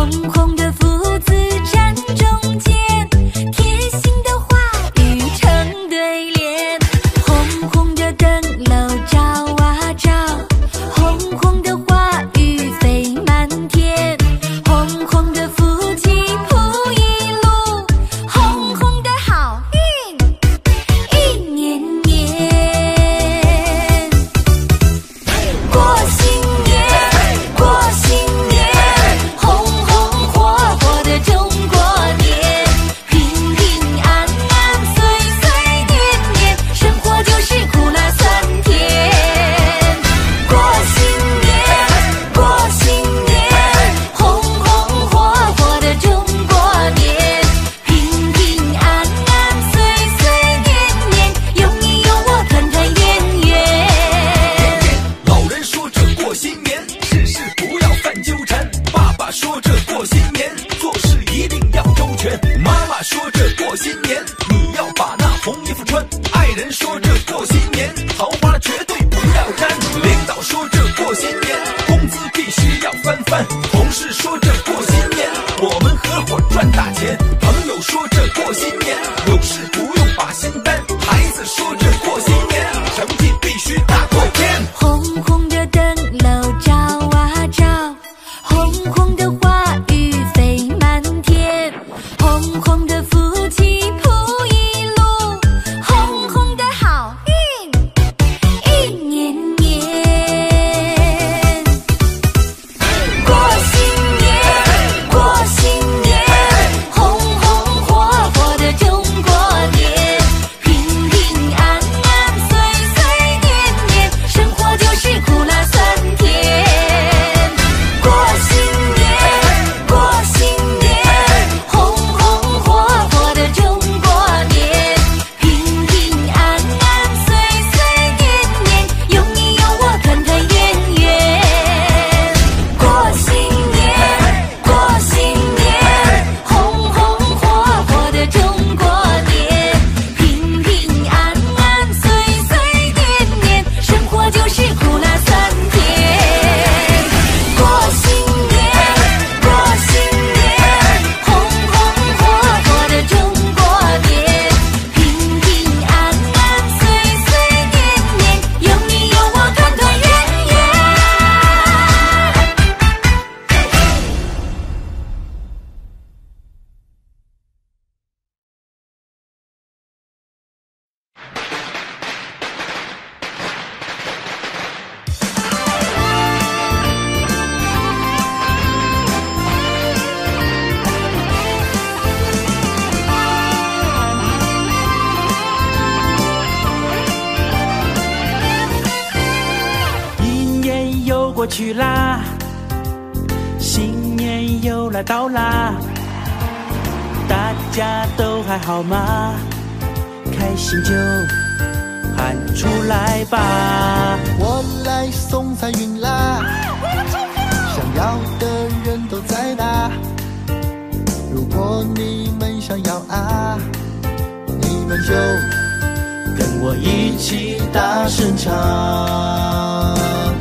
过去啦，新年又来到啦，大家都还好吗？开心就喊出来吧！ 我来送财运啦，想要的人都在哪？如果你们想要啊，你们就跟我一起大声唱。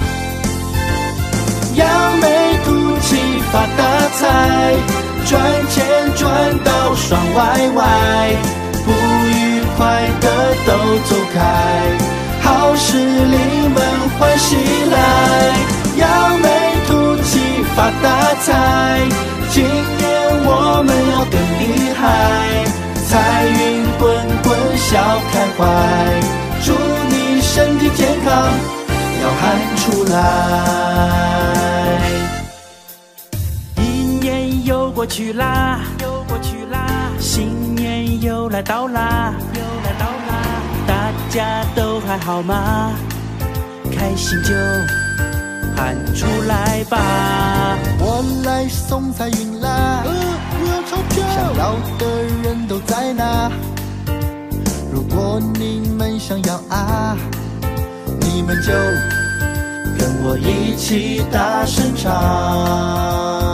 扬眉吐气发大财，赚钱赚到爽歪歪，不愉快的都走开，好事临门欢喜来。扬眉吐气发大财，今年我们要更厉害，财运滚滚笑开怀，祝你身体健康，要喊出来。 一年又过去啦，新年又来到啦，大家都还好吗？开心就喊出来吧！ 我来送财运啦，想要的人都在哪？如果你们想要啊，你们就跟我一起大声唱。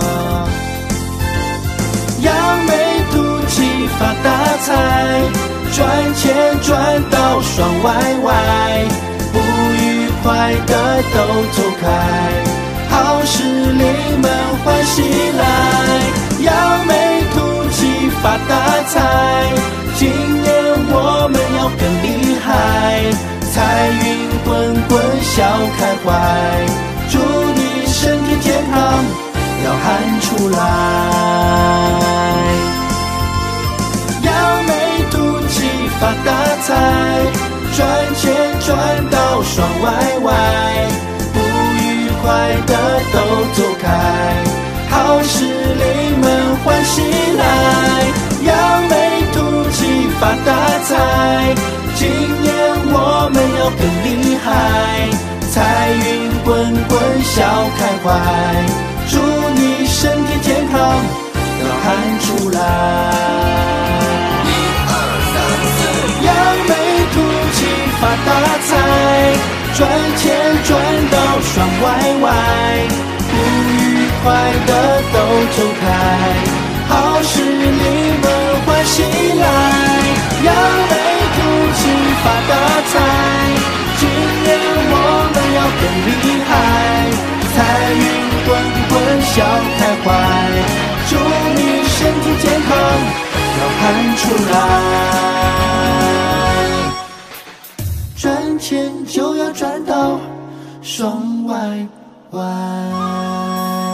扬眉吐气发大财，赚钱赚到爽歪歪，不愉快的都走开，好事临门欢喜来。 财运滚滚笑开怀，祝你身体健康，要喊出来。扬眉吐气发大财，赚钱赚到爽歪歪，不愉快的都走开，好事临门欢喜来。扬眉吐气发大财，今年我们要更厉害，财运滚滚笑开怀，祝你身体健康，要喊出来。扬眉吐气发大财，赚钱赚到爽歪歪，不愉快的都走开，好事临门欢喜来。扬眉吐气发大财，今年我们要更厉害，财运滚滚笑开怀，祝你身体健康，要喊出来。赚钱就要赚到爽歪歪。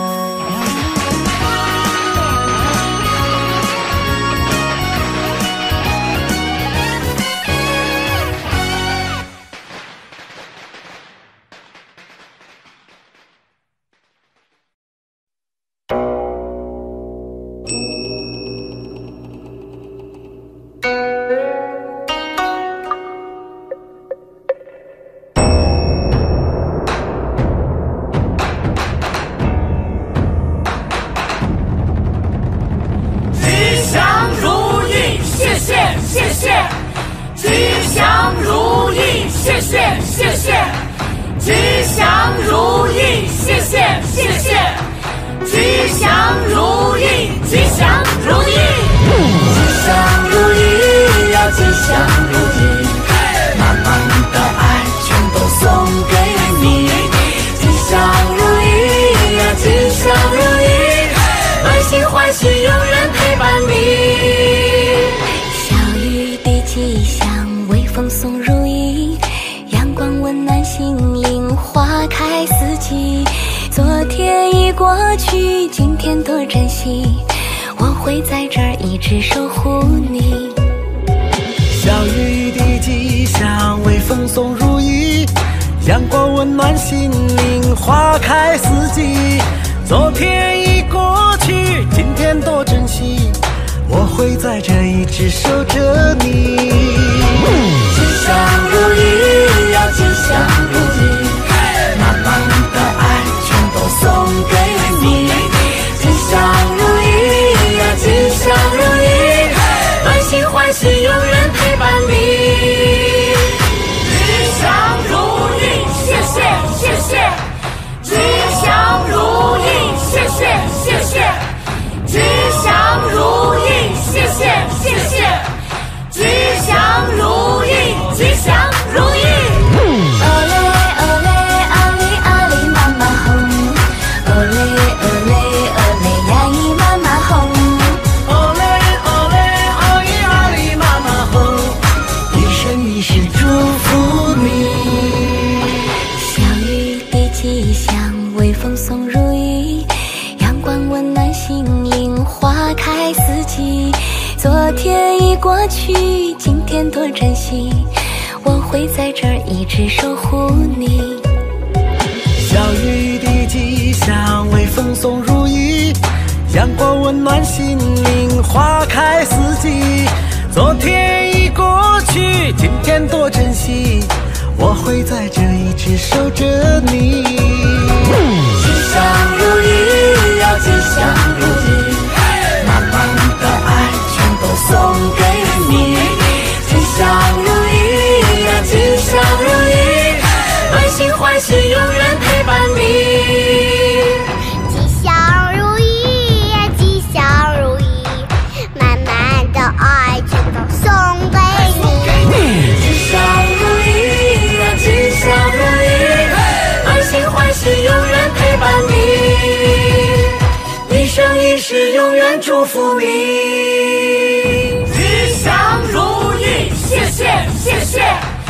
祝福你，吉祥如意，谢谢，吉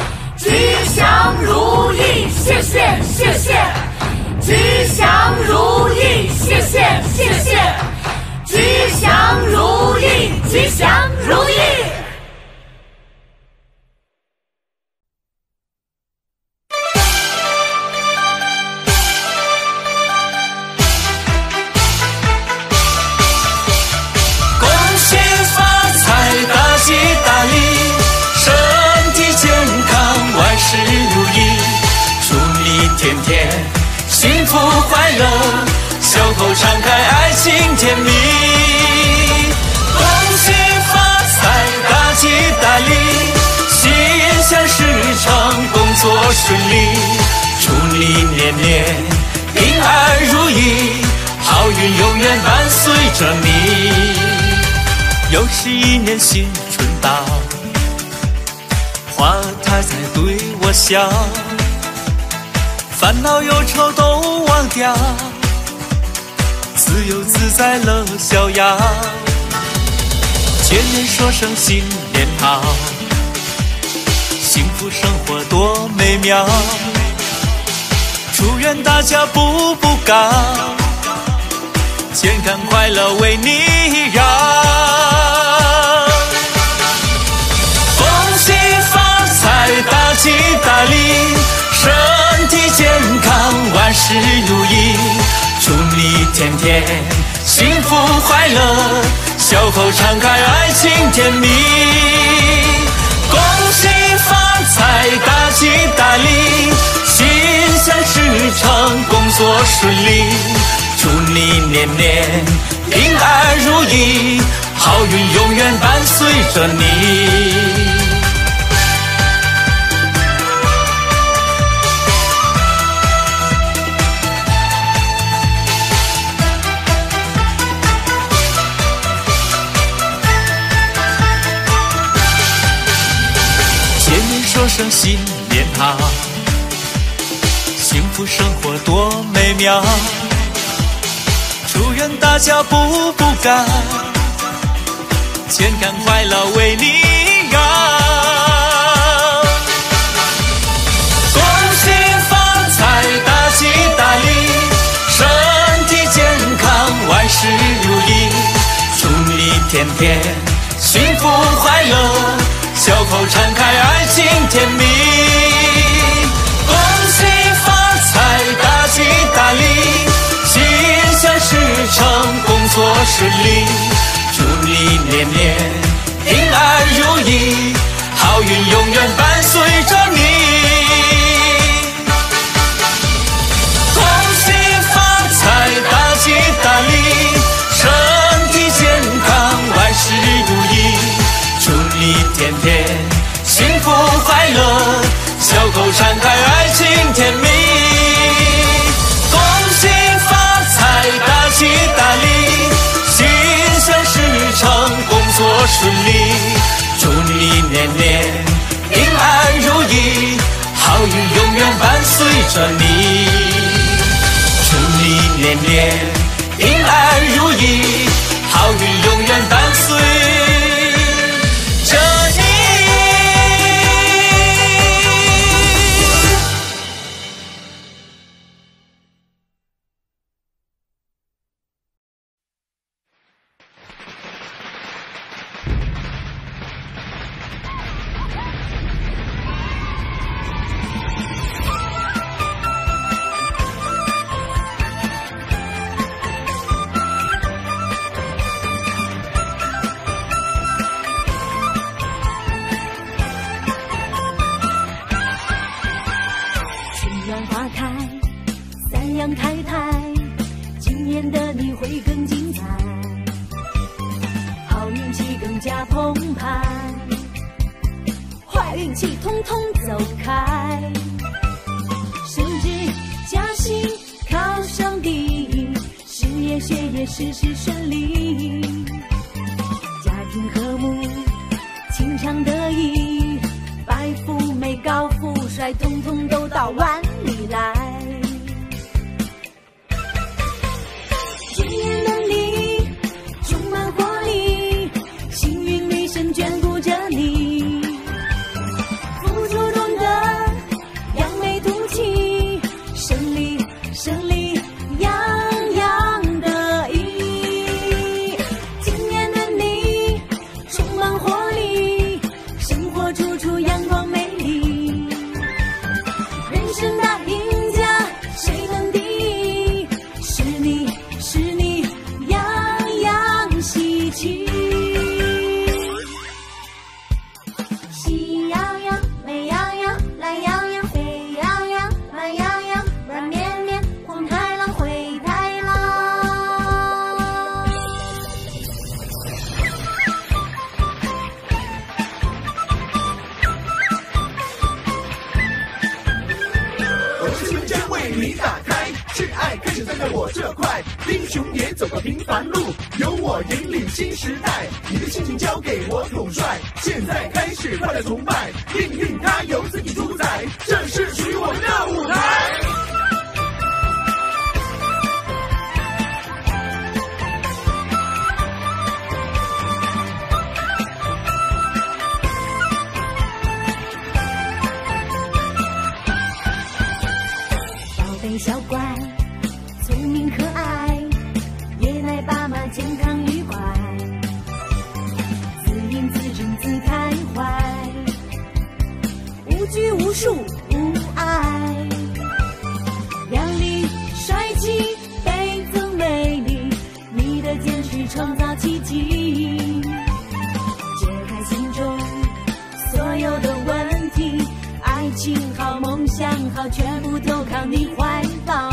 吉祥如意，谢谢谢谢。吉祥如意，谢谢谢谢。吉祥如意，吉祥如意。 幸福快乐，笑口常开，爱情甜蜜。恭喜发财，大吉大利，心想事成，工作顺利。祝你年年平安如意，好运永远伴随着你。又是一年新春到，花它在对我笑。烦恼忧愁都忘掉，自由自在乐逍遥。见面说声新年好，幸福生活多美妙。祝愿大家步步高，健康快乐为你绕。恭喜发财，大吉大利，身体健康，万事如意。祝你天天幸福快乐，笑口常开，爱情甜蜜。恭喜发财，大吉大利，心想事成，工作顺利。祝你年年平安如意，好运永远伴随着你。说声新年好，幸福生活多美妙。祝愿大家步步高，健康快乐为你绕。恭喜发财，大吉大利，身体健康，万事如意。祝你天天幸福快乐，笑口常开，爱情甜蜜。恭喜发财，大吉大利，心想事成，工作顺利。祝你年年平安如意，好运永远伴随着你。恭喜发财，大吉大利，身体健康，万事如意。祝你天天幸福快乐，笑口常开，爱情甜蜜。恭喜发财，大吉大利，心想事成，工作顺利。祝你年年平安如意，好运永远伴随着你。祝你年年平安如意，好运永远伴随着你。 花开，三阳开泰，今年的你会更精彩，好运气更加澎湃，坏运气统统走开，升职加薪考上第一，事业学业事事顺利，家庭和睦，情长得意，白富美高富帅，统统都到碗里来。今年的你充满活力，幸运女神眷顾着你，付出懂得平凡路，由我引领新时代。你的心情交给我统帅，现在开始快乐崇拜，命运它由自己主宰，这是属于我们的舞台。 小乖，聪明可爱，爷奶爸妈健康愉快，自吟自斟自开怀，无拘无束无碍，靓丽帅气倍增魅力，你的坚持创造奇迹，解开心中所有的问题，爱情好梦想好，全部都靠你怀抱。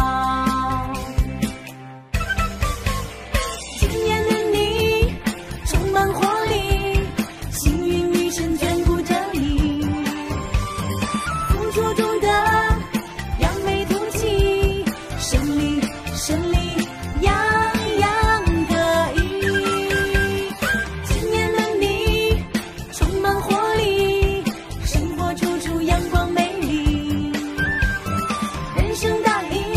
今年的你充满活力，幸运女神眷顾着你，付出中的扬眉吐气，胜利胜利样样得意。今年的你充满活力，生活处处阳光美丽，人生大意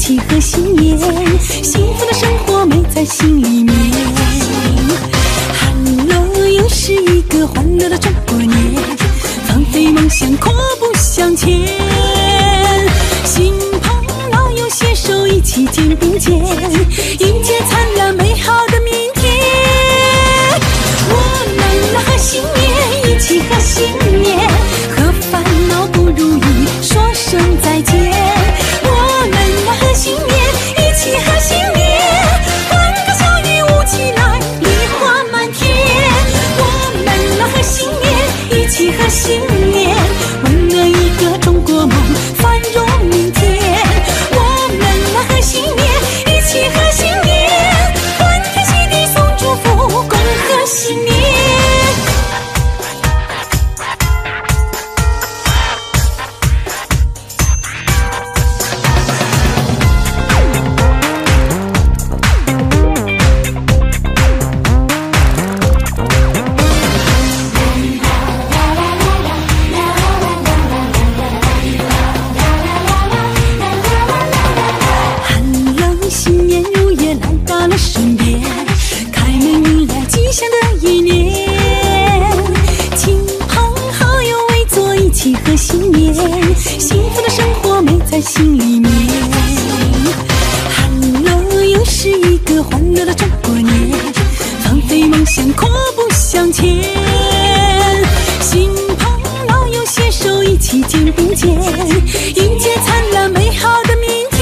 起和心念，幸福的生活美在心里面。Hello， 又是一个欢乐的中国年，放飞梦想，阔步向前。新朋老友携手一起肩并肩，迎接灿烂美好的明天。我们和新年一起和新年，和烦恼不如意说声再见。我们和新年一起和新年，欢歌笑语舞起来，梨花满天。我们和新年一起和新年，为了一个中国梦繁荣明天。我们和新年一起和新年，欢天喜地送祝福，恭贺新年。身边开门迎来吉祥的一年，亲朋好友围坐一起贺新年，幸福的生活美在心里面。Hello， 又是一个欢乐的中国年，放飞梦想，阔步向前。新朋老友携手一起肩并肩，迎接灿烂美好的明天。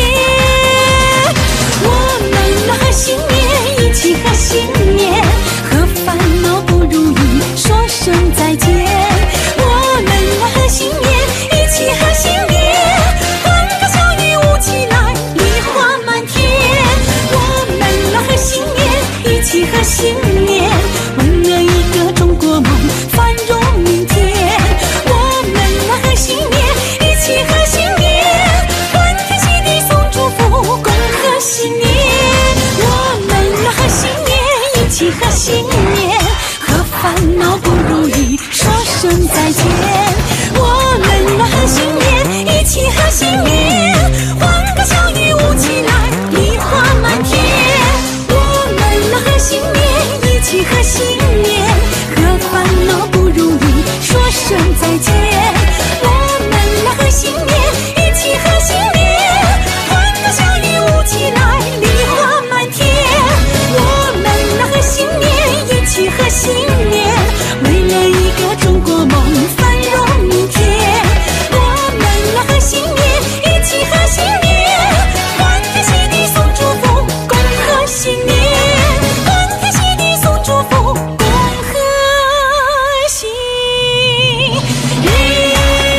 我们和新年一起和新年，和烦恼不如意说声再见。我们和新年一起和新年，欢歌笑语舞起来，梨花满天。我们和新年一起和新年，为了一个中国梦繁荣明天。我们和新年一起和新年，欢天喜地送祝福，恭贺新年。和新年一起和新年，和烦恼不如意说声再见。我们和新年一起和新年，欢歌笑语舞起来，梨花满天。我们和新年一起和新年，和烦恼不如意说声再见。我们和新年一起和新年，欢歌笑语舞起来，梨花满天。我们和新年一起和新年，为了一个中国梦繁荣明天。我们和新年一起和新年，欢天喜地送祝福，恭贺新年。欢天喜地送祝福，恭贺新年。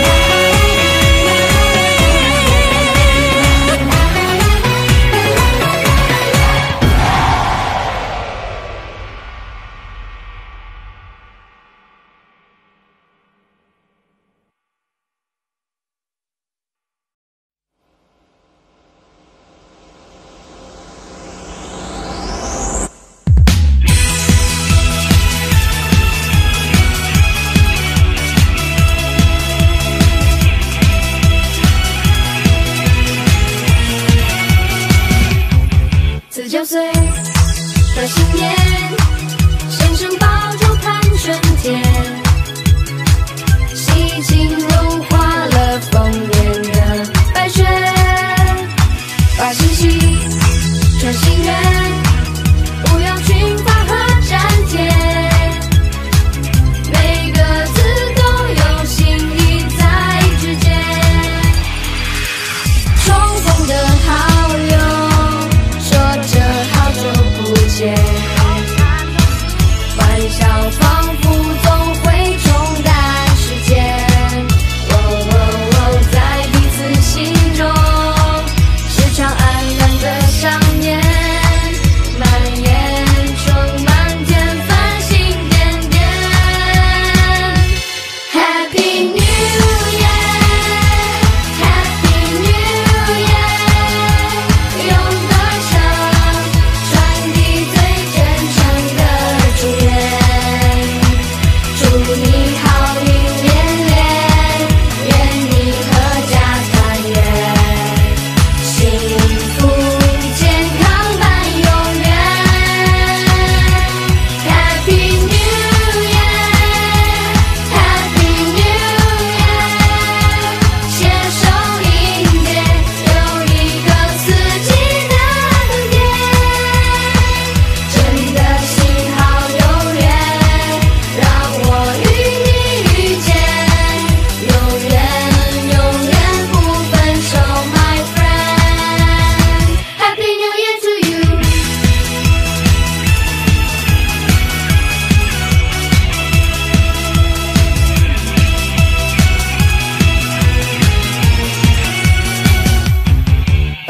49岁的新年，先生抱酒看春天，喜庆融化了丰年的白雪，发信息传心愿，不要群发和粘贴，每个字都有心意在指尖，重逢的好友说着好久不见。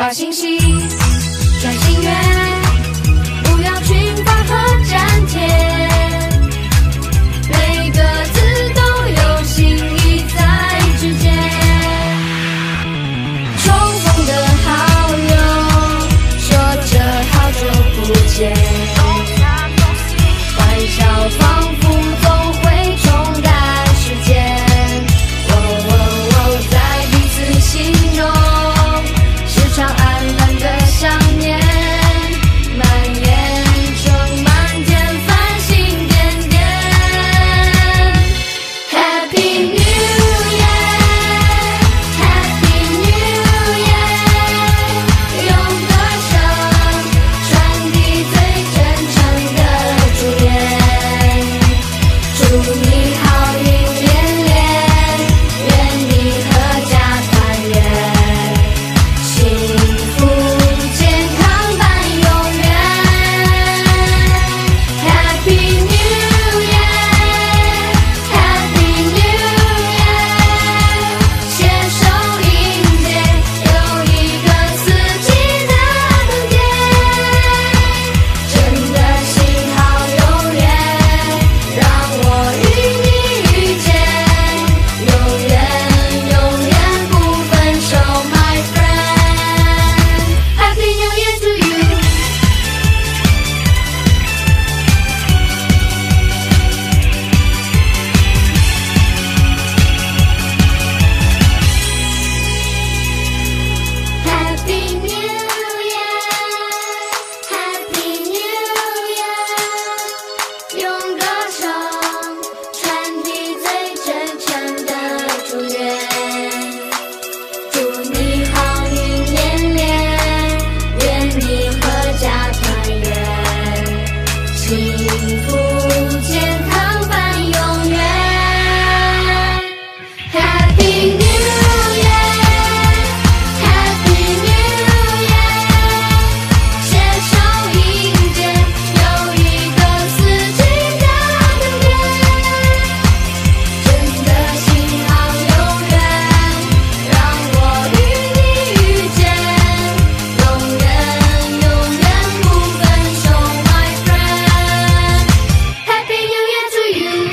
发信息，专心约，不要群发和粘贴，每个字都有心意在指尖。重逢的好友，说着好久不见，欢笑仿佛总会冲淡时间。在彼此心中，时常暗淡的想念，蔓延成满天繁星点点。Happy New Year, Happy New Year， 用歌声传递最真诚的祝愿，祝你好运连连，愿你阖家团圆，幸福健康伴永远。Happy New Year, Happy New Year， 携手迎接又一个四季的冬天，真的幸好永远，让我与你遇见，永远永远不分手 ，My friend。Happy New Year to you。Happy New Year, Happy New Year， 用歌声传递最真诚的祝愿，祝你好运连连，愿你阖家团圆，幸福健康伴永远。Happy New Year, Happy New Year， 携手迎接又一个四季的冬天，真的幸好永远，让我与你遇见，永远永远不分手 ，My friend。Happy New Year to you。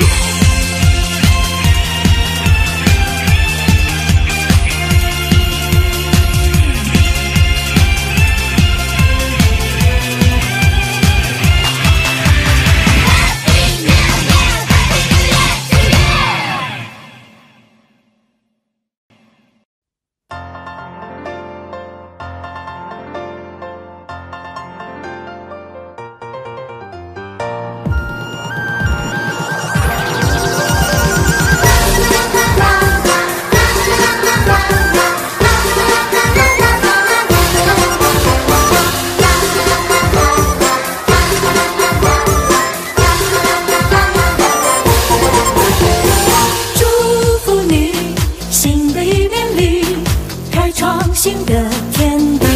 祝福你，新的一年里开创新的天地。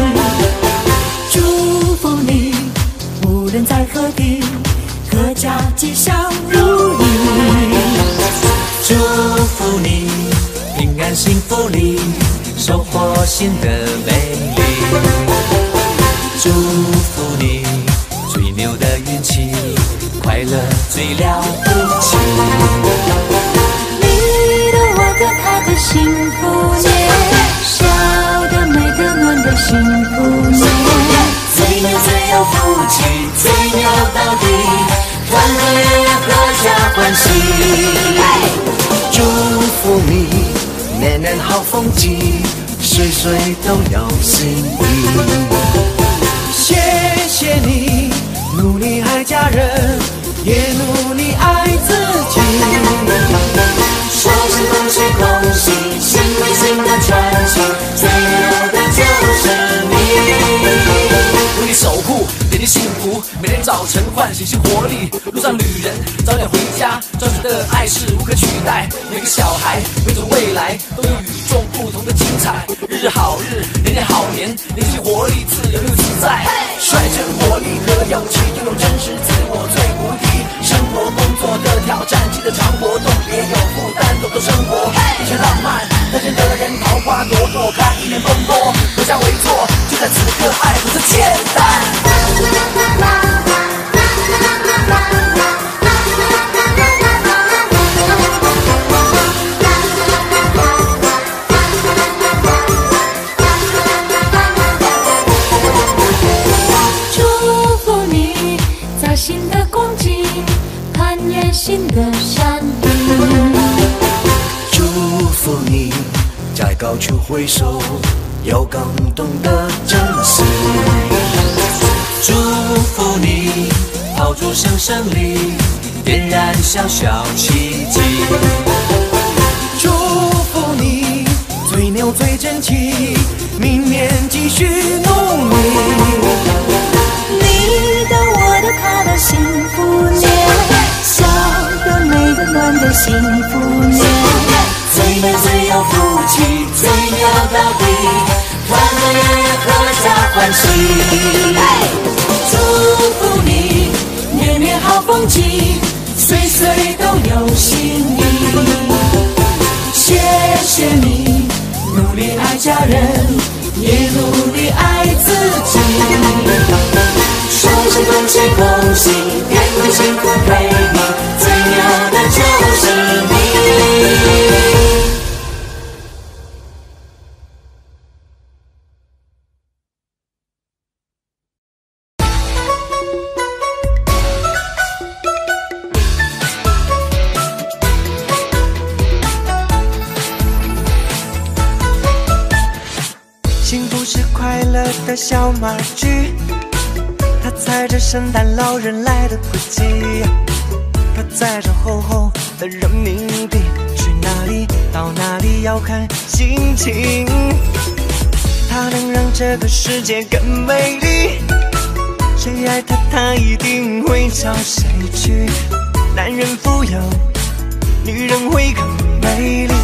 祝福你，无论在何地，阖家吉祥如意。 祝福你，平安幸福里收获新的美丽。祝福你，最牛的运气，快乐最了不起。 你的、我的、他的幸福年，笑的、美的、暖的幸福年。 最牛最有福气，最牛到底，团团圆圆阖家欢喜。祝福你，年年好风景，岁岁都有心意。谢谢你，努力爱家人，也努力爱自己。说声恭喜恭喜，新年新的传奇，最牛的就是你。为你守护，给你幸福，每天早晨唤醒新活力。路上旅人早点回家，专属的爱是无可取代。每个小孩，每种未来都有与众不同的精彩。日日好日，年年好年，年轻活力，自由又自在。率真活力和勇气，拥有真实自我最无敌。生活工作的挑战，记得常活动，别有负担，懂得生活，一切浪漫。 单身的人桃花朵朵开，一脸风波，留下为错。就在此刻，爱不是简单。 新的光景，攀越新的山顶。 祝福你，在高处挥手，要更懂得珍惜。祝福你，抛出生胜利，点燃小小奇迹。祝福你，最牛最争气，明年继续努力。 你的我的他的幸福年，笑的美的暖的幸福年， 最美最有福气，最妙到底，团团圆圆合家欢喜。 祝福你，年年好风景，岁岁都有新意。谢谢你，努力爱家人，也努力爱自己。说声恭喜恭喜，天天幸福陪你，最妙的就是你。 幸福是快乐的小马驹，它载着圣诞老人来的轨迹，它载着厚厚的人民币，去哪里到哪里要看心情。它能让这个世界更美丽，谁爱它，它一定会找谁去。男人富有，女人会更美丽。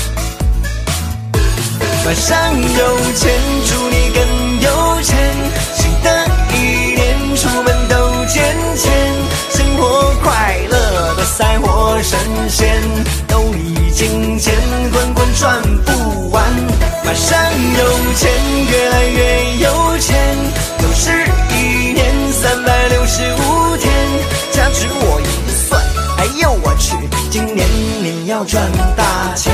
马上有钱，祝你更有钱。新的一年，出门都捡钱，生活快乐的赛活神仙，兜里金钱滚滚转不完。马上有钱，越来越有钱，又是一年365天，加之我一算，哎呦我去，今年你要赚大钱。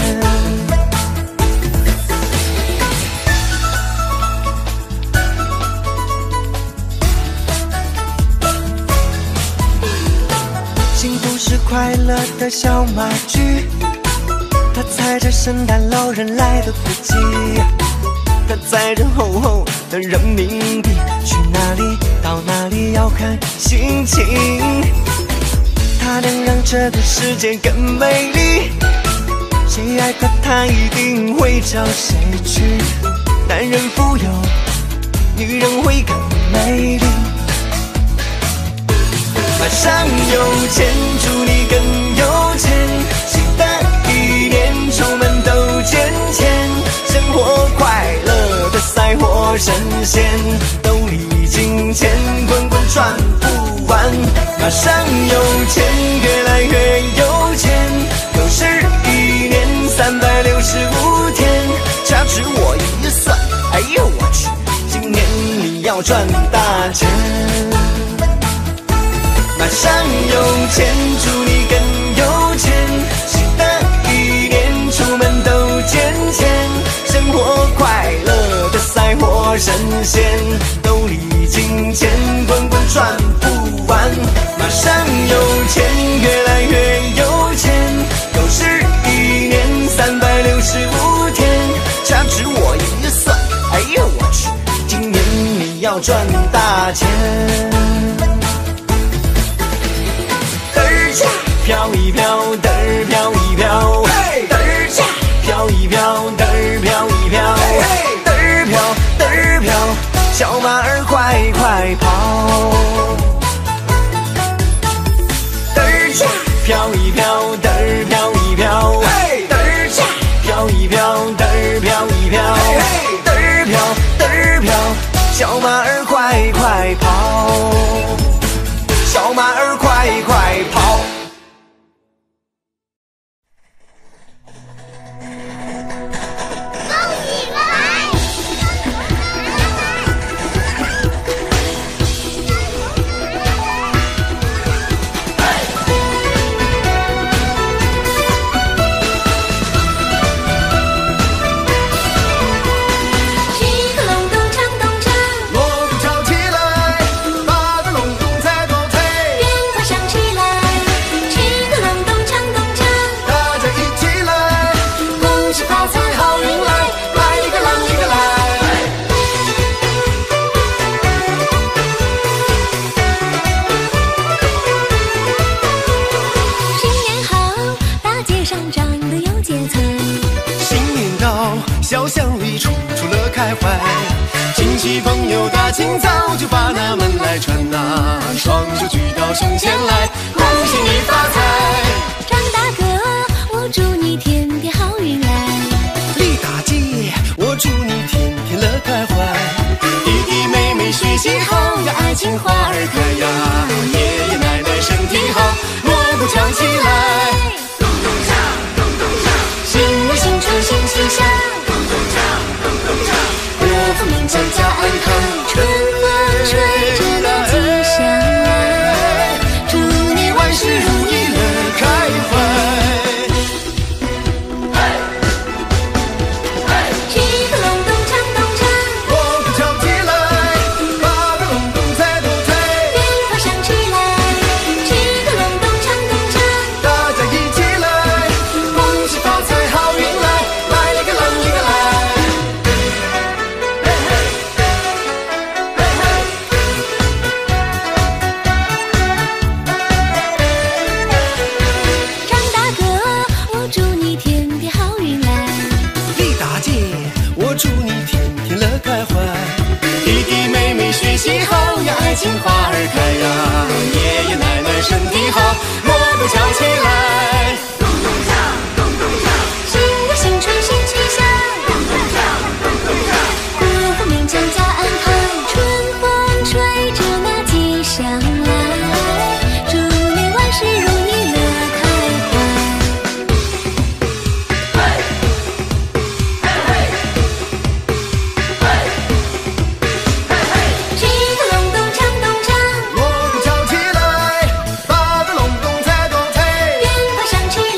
幸福是快乐的小马驹，它载着圣诞老人来的轨迹，它载着厚厚的人民币，去哪里到哪里要看心情。它能让这个世界更美丽，谁爱它，它一定会找谁去。男人富有，女人会更美丽。马上有钱，祝你更有钱。新的一年，出门都捡钱，生活快乐的赛活神仙，兜里金钱滚滚转不完。马上有钱，越来越有钱，又是一年365天，掐指我一算，哎呦我去，今年你要赚大钱。马上有钱，祝你更有钱。新的一年，出门都捡钱，生活快乐的赛活神仙，兜里金钱滚滚转不完。马上有钱，越来越有钱，又是一年365天，掐指我一算，哎呦我去，今年你要赚大钱。飘一飘，嘚儿飘一飘，嘚儿下飘一飘，嘚儿飘一飘，嘚儿飘嘚儿飘，小马儿快快跑。嘚儿下飘一飘，嘚儿飘一飘，嘚儿下飘一飘，嘚儿飘一飘，嘚儿飘嘚儿飘，小马儿快快跑，小马儿快快跑。 戚朋友大清早就把那门来串呐，双手举到胸前来，恭喜你发财。 张大哥，我祝你天天好运来。 李大姐，我祝你天天乐开怀。弟弟妹妹学习好，呀爱情花儿开呀。爷爷奶奶身体好，锣鼓敲起来。 咚咚锵，咚咚锵， 新年新春新气象， 咚咚锵，咚咚锵， 国富民强家安康，春风吹着那吉祥来，祝你万事如意乐开怀。七个隆咚锵咚锵， 锣鼓敲起来，八个隆咚踩咚踩， 鞭炮响起来，七个隆咚锵咚锵， 大家一起来，恭喜发财好运来，来一个啷一个来。 张大哥，我祝你天天好运来。 李大姐，我祝你天天乐开怀。弟弟妹妹学习好呀，爱情花儿开呀。爷爷奶奶身体好，锣鼓敲起来。 咚咚锵，咚咚锵， 新年新春新气象， 咚咚锵，咚咚锵， 国富民强家安康，春风吹着那吉祥来，祝你万事如意乐开怀。七个隆咚锵咚锵， 锣鼓敲起来，八个隆咚踩咚踩， 鞭炮响起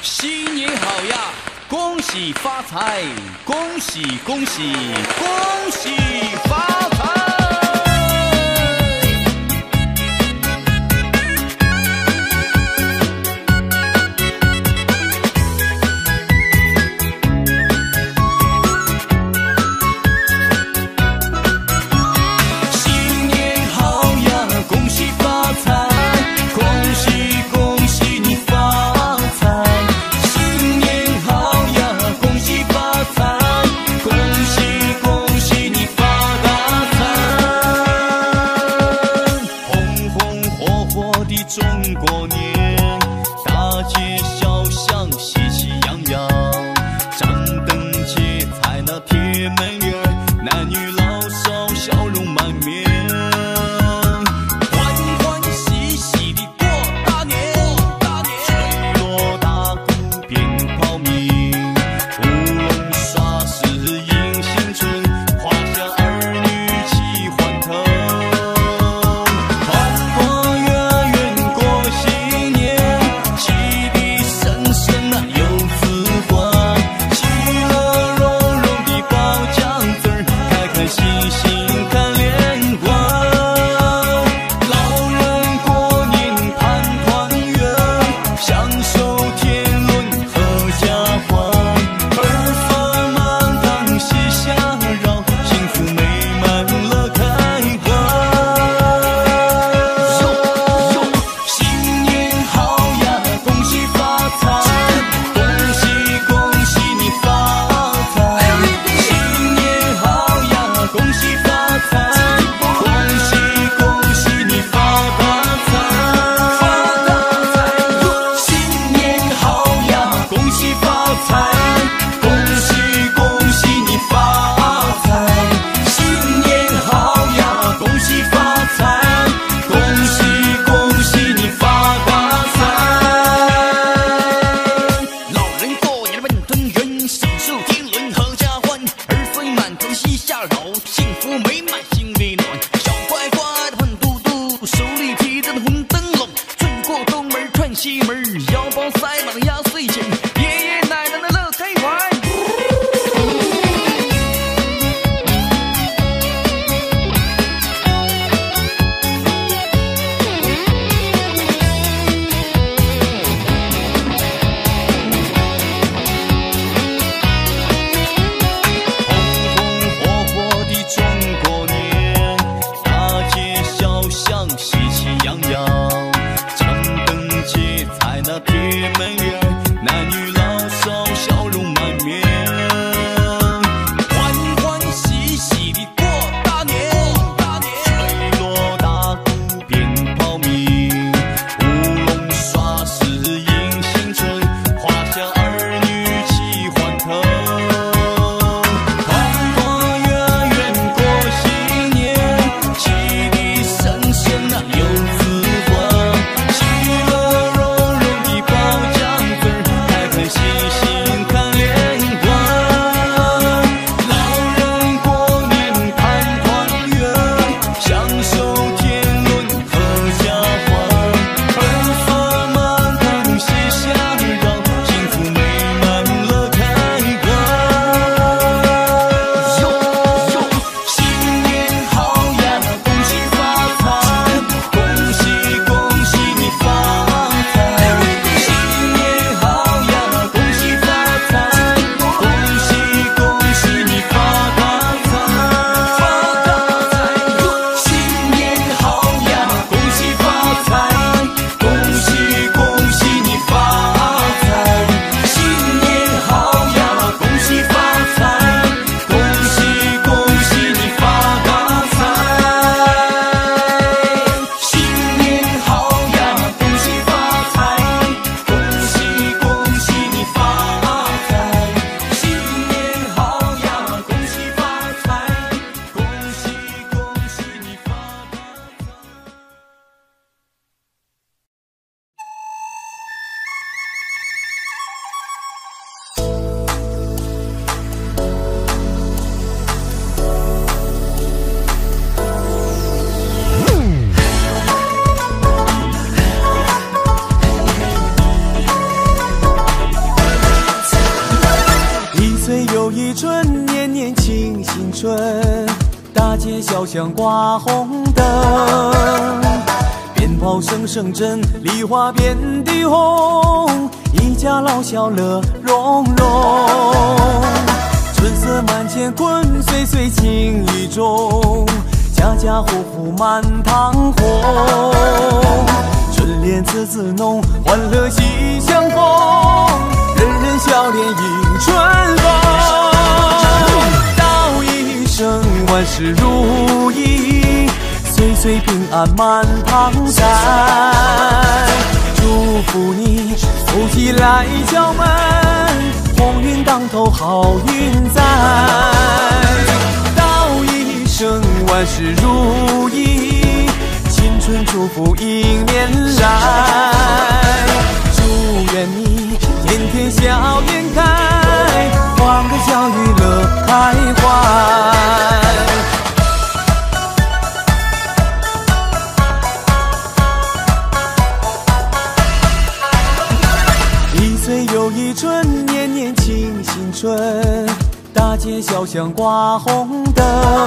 新年好呀！恭喜发财！恭喜恭喜恭喜发财！ 恭喜恭喜你发大街小巷挂红灯，鞭炮声声震，梨花遍地红，一家老小乐融融。春色满天滚，岁岁情意重，家家户户满堂红。春联字字浓，欢乐喜相逢，人人笑脸迎春风。道一声万事如意，岁岁平安满堂在。祝福你福气来敲门，鸿运当头好运在。道一声万事如意，青春祝福迎面来。祝愿你天天笑颜开，欢歌笑语乐开怀。一岁又一春，年年庆新春，大街小巷挂红灯，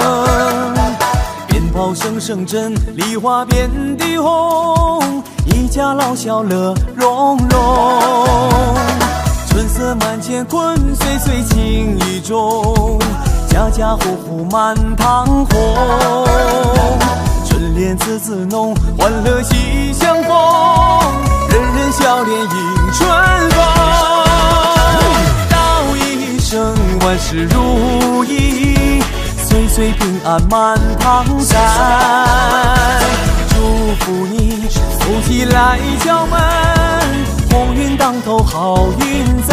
鞭炮声声震，梨花遍地红，一家老小乐融融。春色满天滚，岁岁情意重，家家户户满堂红。春联字字浓，欢乐喜相逢，人人笑脸迎春风。道一声万事如意，岁岁平安满堂在。祝福你福气来敲门，鸿运当头好运在。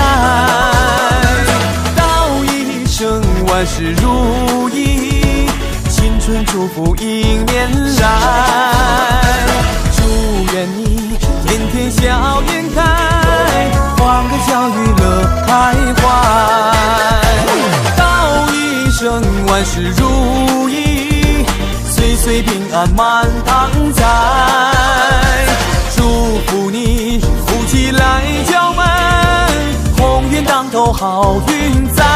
道一声万事如意，青春祝福迎面来。祝愿你天天笑颜开，欢歌笑语乐开怀。道一声万事如意，岁岁平安满堂在。祝福你福气来敲门，鸿运当头好运在。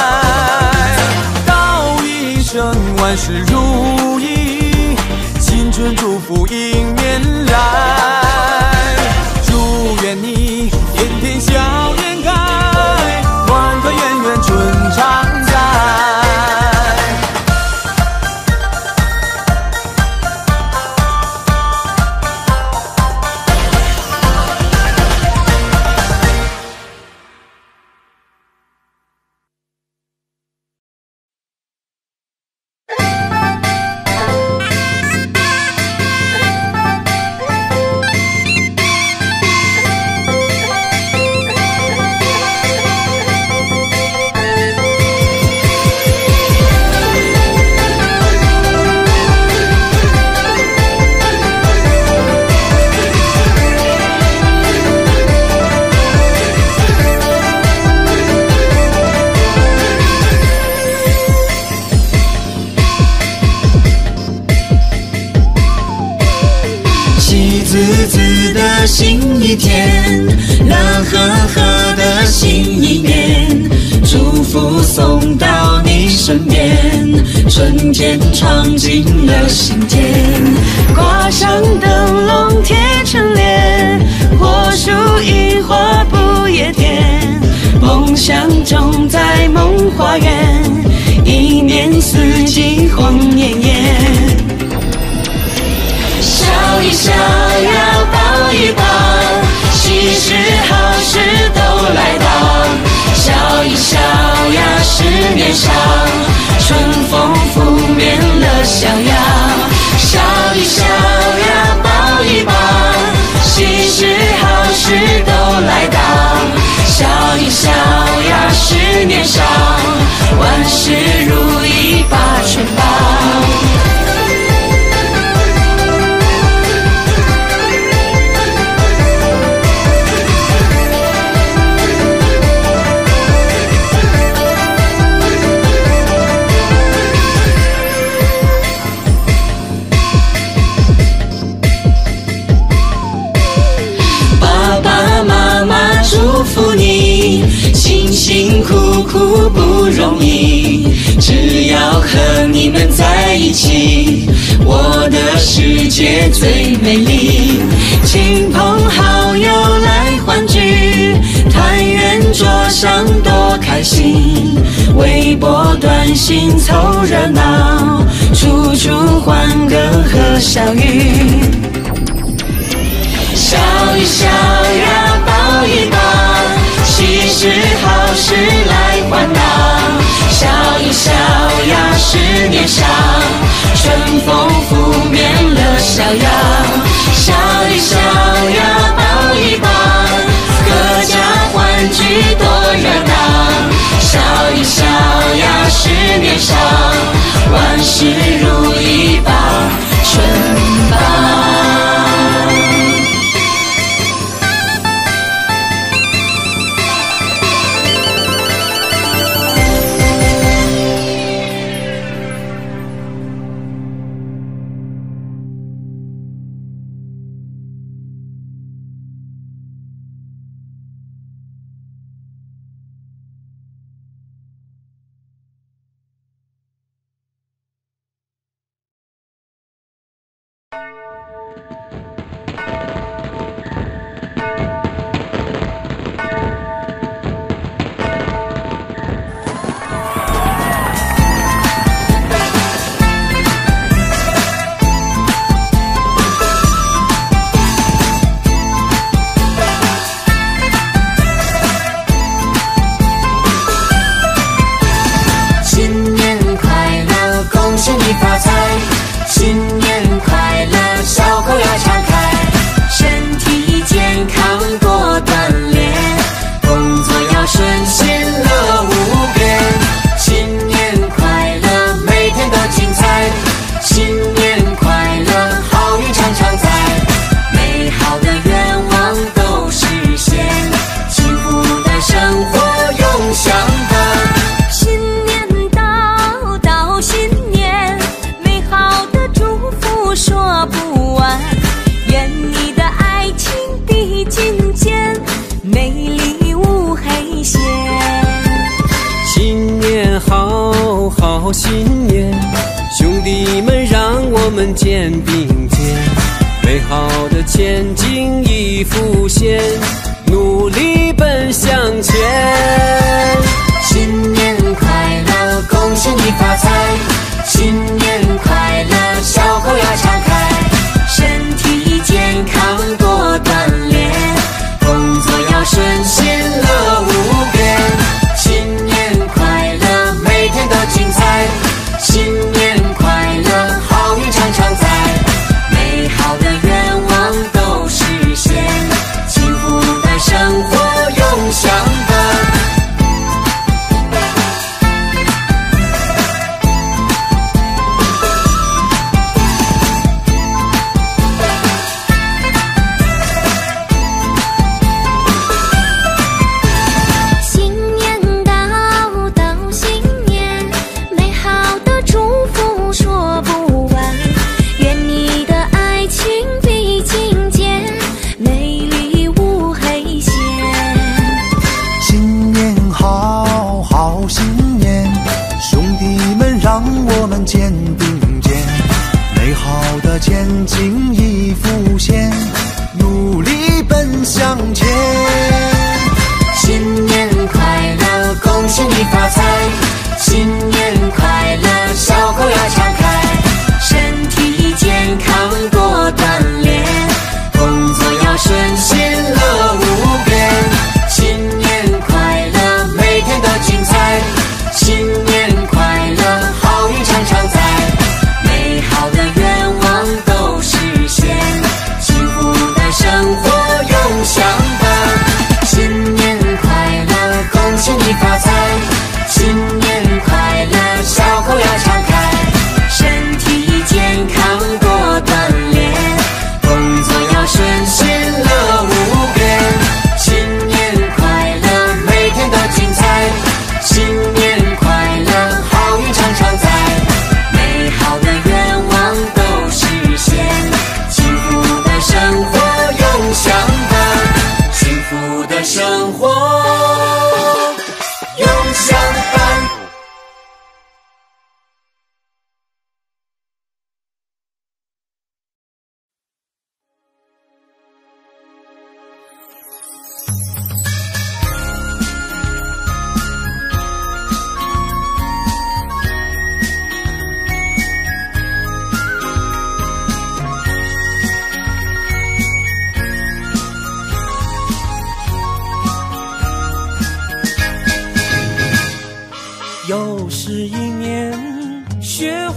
道一声万事如意，青春祝福迎面来。祝愿你天天笑颜开，欢歌圆圆春常在。 新一天，乐呵呵的新一年，祝福送到你身边，春天闯进了心间，挂上灯笼贴春联，火树银花不夜天，梦想种在梦花园，一年四季红艳艳。笑一笑呀，抱一抱，喜事好事都来到。笑一笑呀，是年少，春风拂面乐逍遥。笑一笑呀，抱一抱，喜事好事都来到。笑一笑呀，是年少，万事如意把春报。辛辛苦苦不容易，只要和你们在一起，我的世界最美丽。亲朋好友来欢聚，团圆桌上多开心，微博短信凑热闹，处处欢歌和笑语。笑一笑呀，抱一抱，喜事好事来环绕。笑一笑呀，是年少，春风拂面乐逍遥。笑一笑呀，抱一抱，阖家欢聚多热闹。笑一笑呀，是年少，万事如意报春报。 新年，兄弟们让我们肩并肩，美好的前景已浮现，努力奔向前。 新年快乐，恭喜你发财！新年快乐，笑口要常开，身体健康多锻炼，工作要顺心乐无边。新年快乐，每天都精彩。新年快乐，好运常常在，美好的愿望都实现，幸福的生活永相伴。 肩并肩，美好的前景已浮现，努力奔向前。 新年快乐，恭喜你发财！新年快乐，笑口要常开，身体健康多锻炼，工作要顺心乐无边。新年快乐，每天都精彩。新年快乐，好运常常在，美好的愿望都实现，幸福的生活永相伴。新年快乐，恭喜你发财！新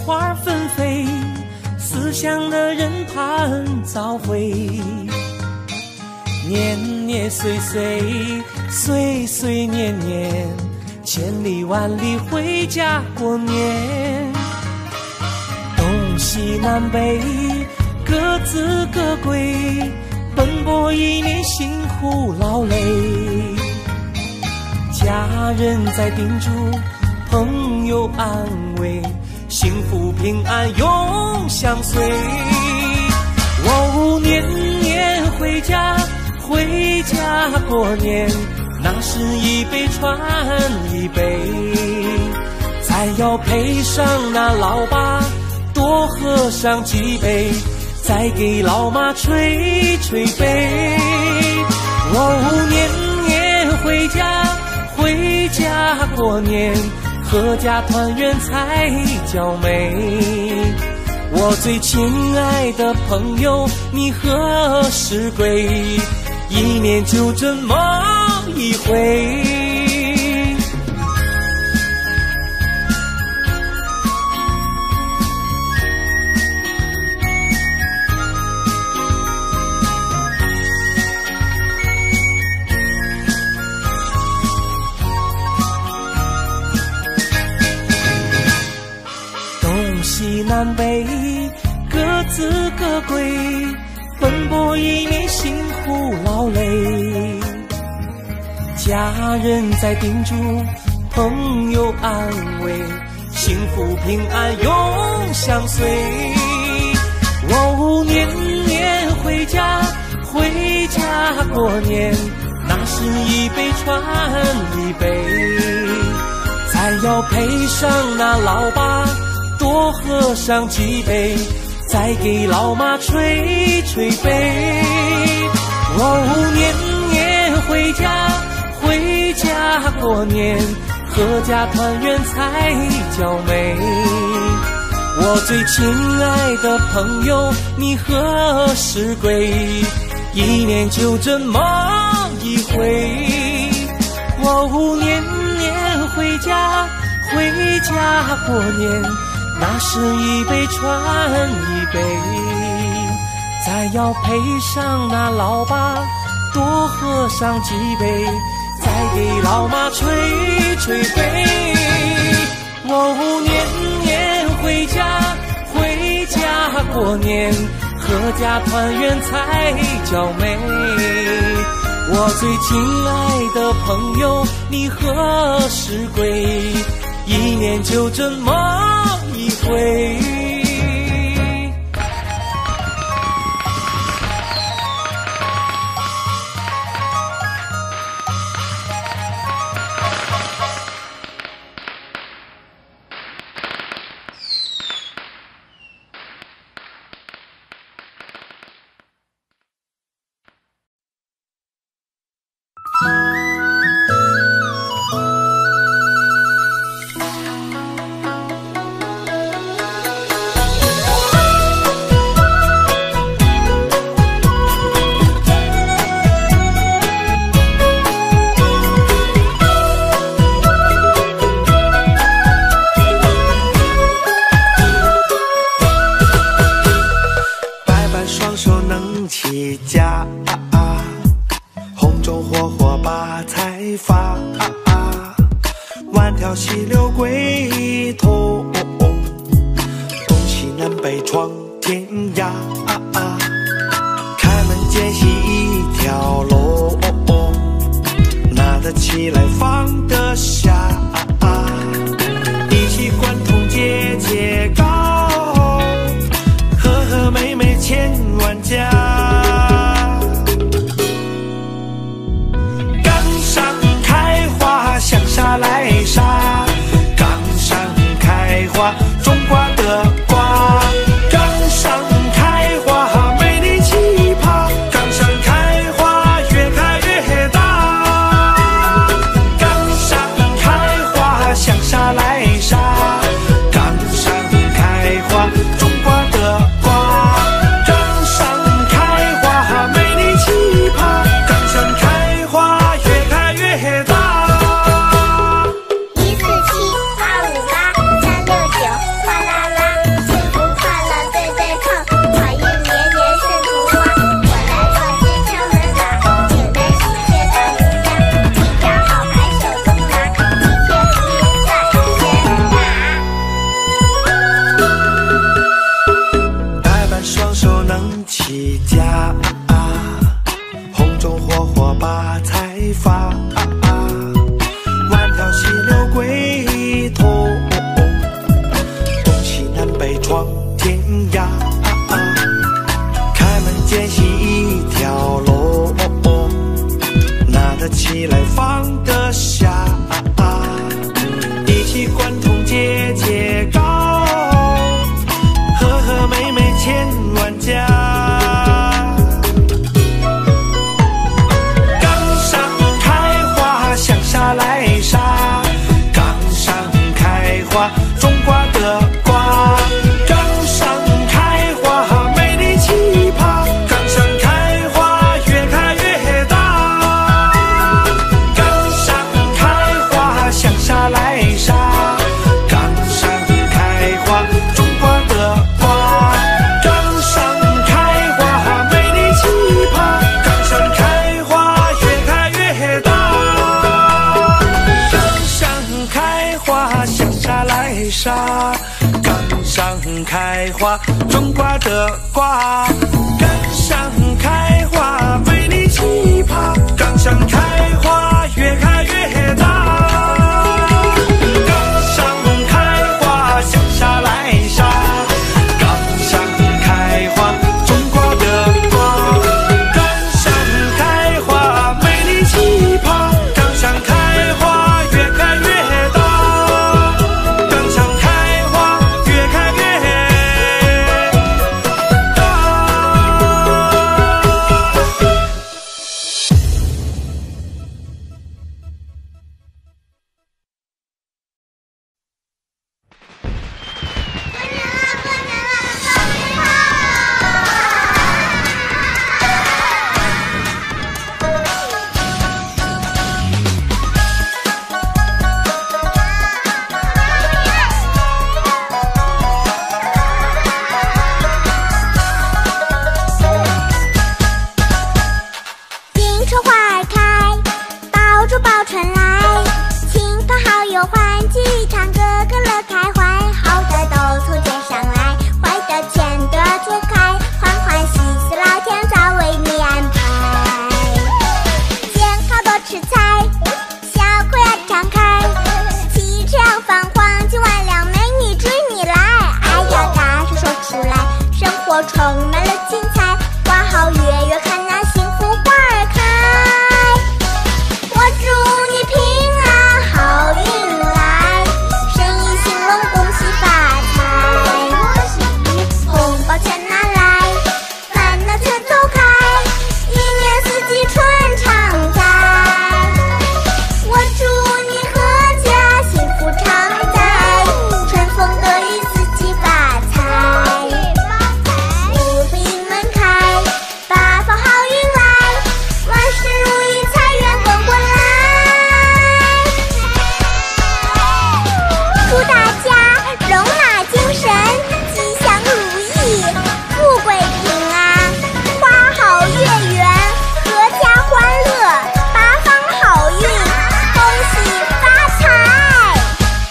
花纷飞，思乡的人盼早回。年年岁岁，岁岁年年，千里万里回家过年。东西南北，各自各归，奔波一年辛苦劳累。家人在叮嘱，朋友安慰，幸福平安永相随。哦，年年回家，回家过年，那是一杯传一杯，再要配上那老爸多喝上几杯，再给老妈捶捶背。哦，年年回家，回家过年，阖家团圆才叫美。我最亲爱的朋友，你何时归？一年就这么一回。东西南北，各自各归，奔波一年辛苦劳累。家人在叮嘱，朋友安慰，幸福平安永相随。哦，年年回家，回家过年，那是一杯传一杯，再要配上那老爸多喝上几杯，再给老妈捶捶背。哦，年年回家，回家过年，阖家团圆才叫美。我最亲爱的朋友，你何时归？一年就这么一回。哦，年年回家，回家过年，那是一杯传一杯，再要配上那老爸多喝上几杯，再给老妈捶捶背。哦，年年回家，回家过年，阖家团圆才叫美。我最亲爱的朋友，你何时归？一年就这么一回。 上起家，红中火火把财发，万条溪流归途，东西南北闯天涯，开门见西一条龙，拿得起来放得下，一起贯通节节高，和和美美千万家。岗上开花向下来沙，岗上开花种瓜的瓜，岗上开花美丽奇葩，岗上开花越开越大。岗上开花向下来沙，岗上开花种瓜的瓜，岗上开花美丽奇葩，岗上开花越开越大。岗上开花向下来沙，岗上开花种瓜的瓜，岗上开花美丽奇葩，岗上开花越开越大。岗上开花向下来沙，岗上开花种瓜的瓜，岗上开花美丽奇葩，岗上开花越开越大。岗上开花越开越大。 迎春花儿开，爆竹报春来，亲朋好友欢聚唱，个个乐开怀，好的都从天上来，坏的全得躲开，欢欢喜喜老天早为你安排。见好多吃菜，小口呀张开，七尺阳泛黄金万两，美女追你来，爱要大声说出来，生活充满了精彩，花好月圆看那幸福花儿开。我祝你平安好运来，生意兴隆恭喜发财，红包钱拿来，烦恼全走开，一年四季春常在。我祝你阖家幸福常在，春风得意四季发财，五福迎门开，八方好运来，万事如意，财源滚滚来。祝大家容纳精神，吉祥如意，富贵平安，花好月圆，阖家欢乐，八方好运，恭喜发财。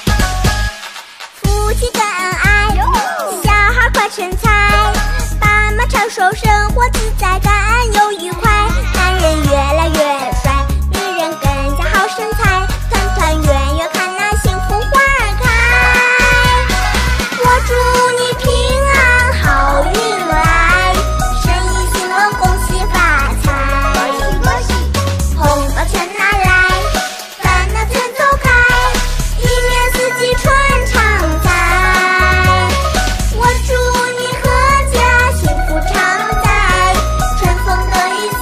夫妻更恩爱，小孩快成才，爸妈长寿，生活自在，感恩又愉快，男人越来越帅，女人更加好身材，团团圆圆看那幸福花儿开。我祝你平安好运来，生意兴隆恭喜发财，红包全拿来，烦恼全走开，一年四季春常在。我祝你阖家幸福常在，春风得意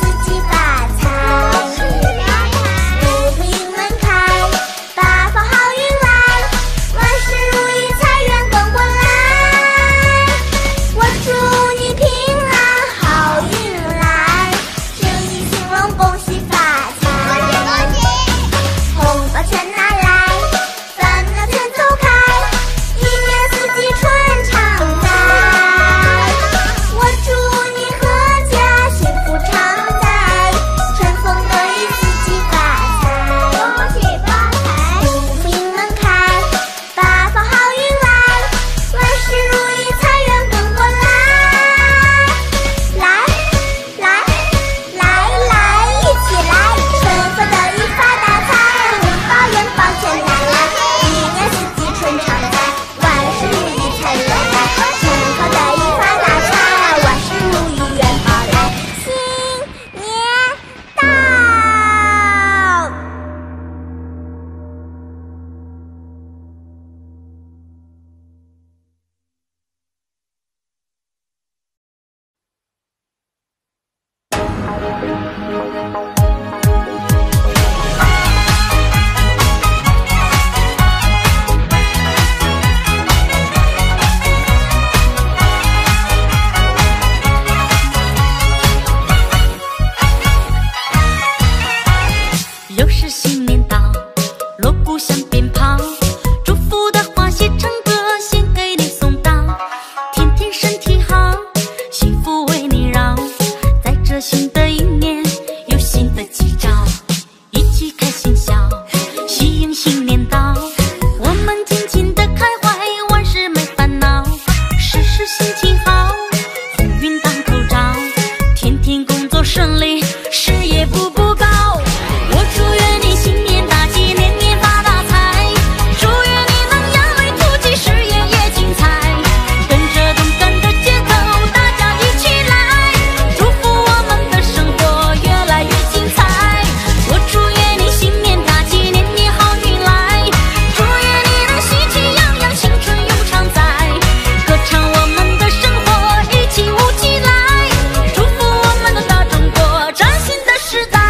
顺利，事业步步高。我祝愿你新年大吉，年年发大财。祝愿你能扬眉吐气，事业也精彩。跟着动感的节奏，大家一起来，祝福我们的生活越来越精彩。我祝愿你新年大吉，年年好运来。祝愿你能喜气洋洋，青春永常在。歌唱我们的生活，一起舞起来，祝福我们的大中国，崭新的时代。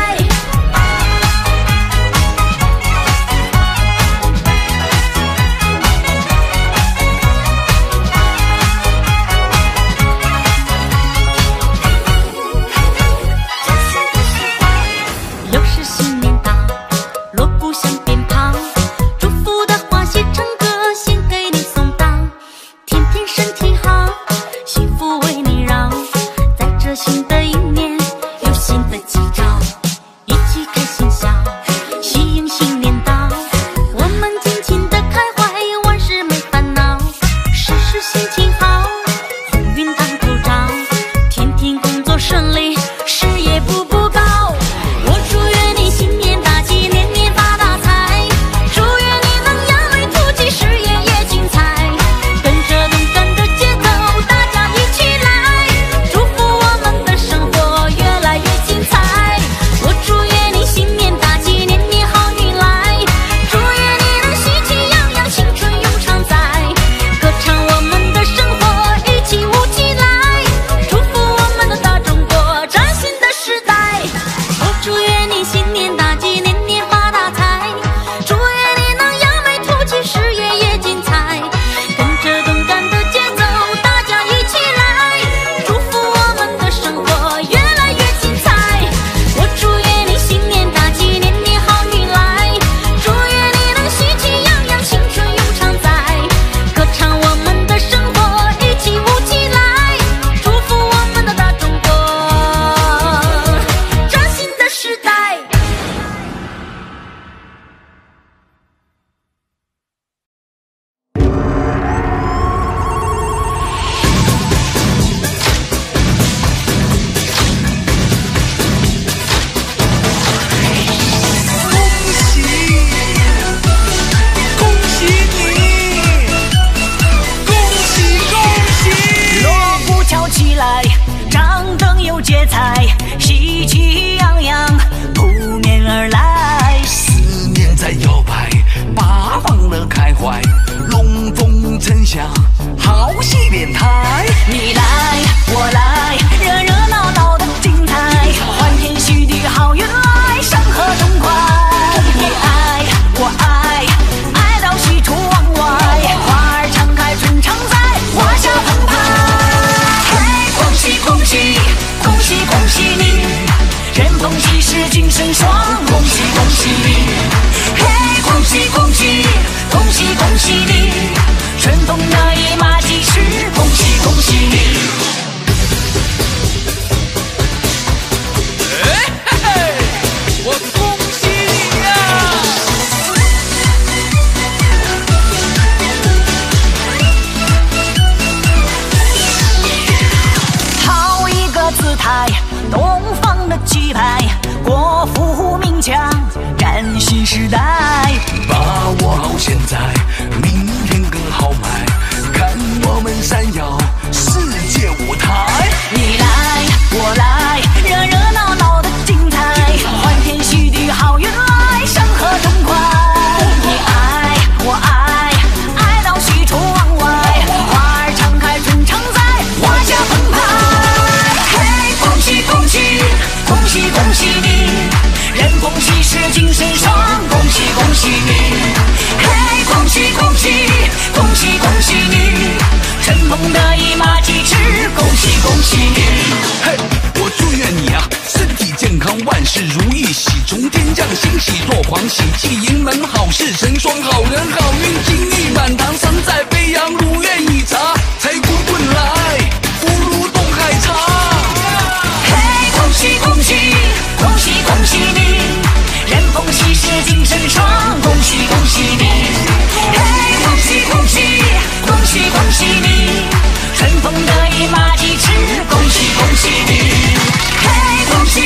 又是新年到，锣鼓响鞭炮，祝福的话写成歌，献给你送到。天天身体好，幸福为你绕，在这新的一年有新的吉兆，一起开心笑，喜迎新年到。我们尽情的开怀，万事没烦恼，时时心情好，鸿运当头照，天天工作顺利，事业步步高。我祝愿你新年大吉，年年发大财。祝愿你能扬眉吐气，事业也精彩。跟着动感的节奏，大家一起来，祝福我们的生活越来越精彩。我祝愿你新年大吉，年年好运来。祝愿你能喜气洋洋，青春永常在。歌唱我们的生活，一起舞起来，祝福我们的大中国，崭新的时代。我祝愿你新年大吉，年年发大财。祝愿你能扬眉吐气，事业也精彩。跟着动感的节奏，大家一起来，祝福我们的生活越来越精彩。我祝愿你新年大吉，年年好运来。祝愿你能喜气洋洋，青春永常在。歌唱我们的生活，一起舞起来，祝福我们的大中国，崭新的时代。 恭喜你，恭喜你！ 锣鼓敲起来，张灯有节彩，喜气洋洋扑面而来。 思念在摇摆，八方乐开怀，龙凤呈祥，好戏连台。 你来我来，热热闹闹的精彩，欢天喜地好运来，山河痛快。你爱我爱，爱到喜出望外，花儿常开春常在，华夏澎湃。嘿，恭喜恭喜，恭喜恭喜你，人逢喜事精神爽，恭喜恭喜你。嘿，恭喜恭喜，恭喜恭喜你，春风得意马蹄驰，恭喜恭喜你。 我恭喜你呀！ 好一个姿态，东方的气派，国富民强，崭新时代。 把握好现在，明天更好买，看我们闪耀世界舞台。 你来我来，热热闹闹的精彩，欢天喜地好运来，山河痛快。你爱我爱，爱到喜出望外，花儿常开春常在，华夏澎湃。嘿，恭喜恭喜，恭喜恭喜你，人逢喜事精神爽，恭喜恭喜你。嘿，恭喜恭喜，恭喜恭喜你，春风得意马蹄驰，恭喜恭喜你。 嘿，我祝愿你啊，身体健康，万事如意，喜从天降，欣喜若狂，喜气盈门，好事成双，好人好运，金玉满堂，神采飞扬，如愿以偿，财滚滚来，福如东海长。 嘿，恭喜恭喜，恭喜恭喜你，人逢喜事精神爽，恭喜恭喜你。嘿，恭喜恭喜，恭喜恭喜你，春风得意马蹄驰，恭喜恭喜你。嘿，恭喜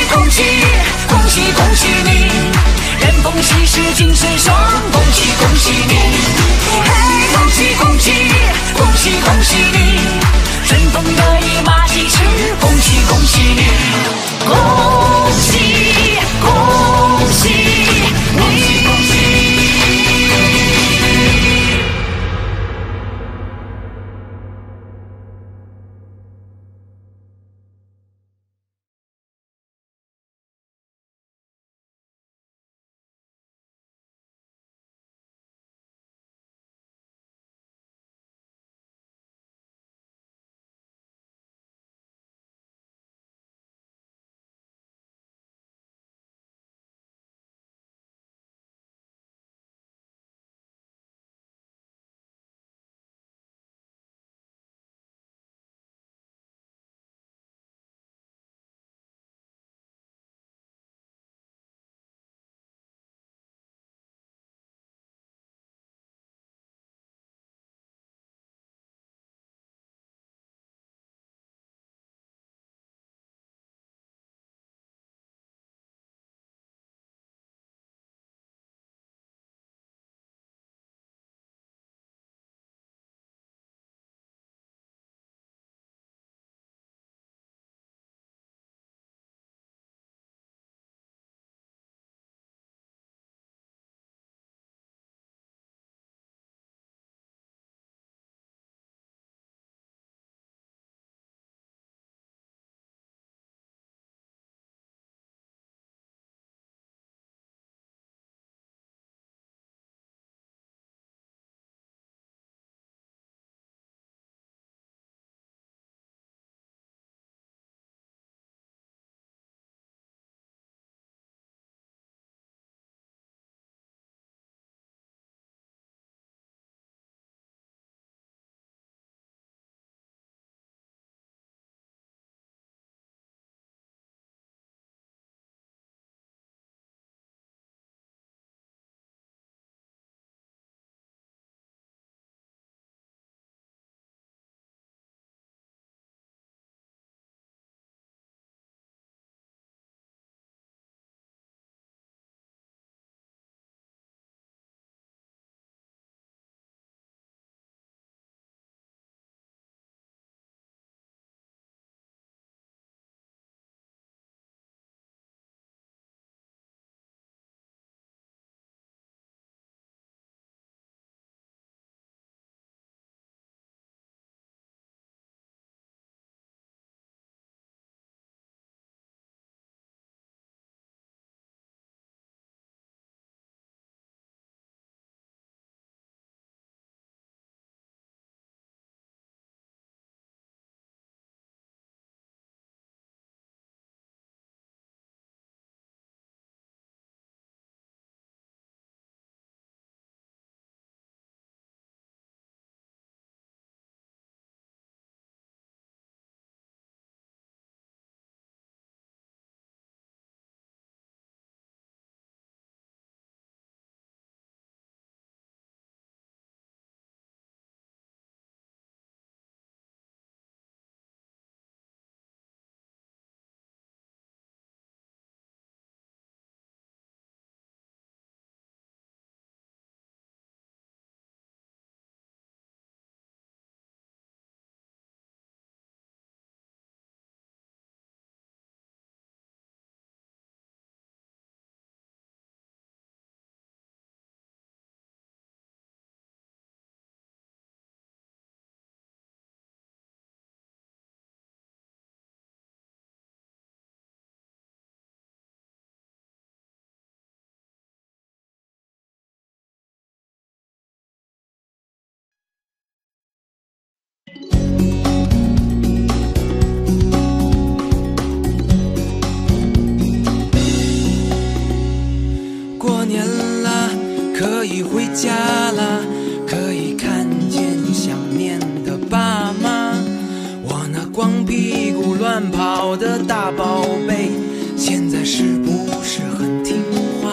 大宝贝，现在是不是很听话？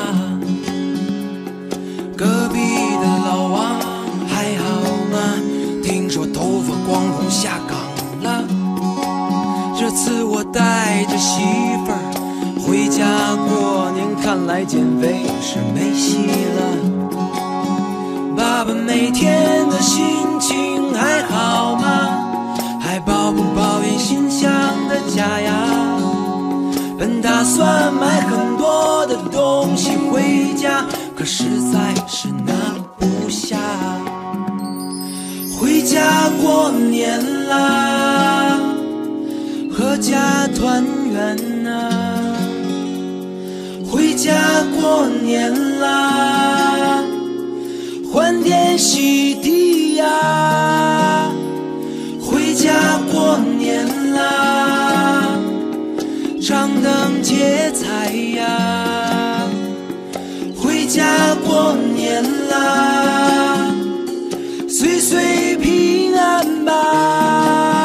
隔壁的老王还好吗？听说头发光荣下岗了。这次我带着媳妇儿回家过年，看来减肥是没戏了。爸爸每天的心情还好吗？还抱不抱怨新乡的家呀？本打算买很多的东西回家，可实在是拿不下。回家过年啦，阖家团圆啊。回家过年啦，欢天喜地呀。回家过年啦，张灯结彩呀。回家过年啦，岁岁平安吧。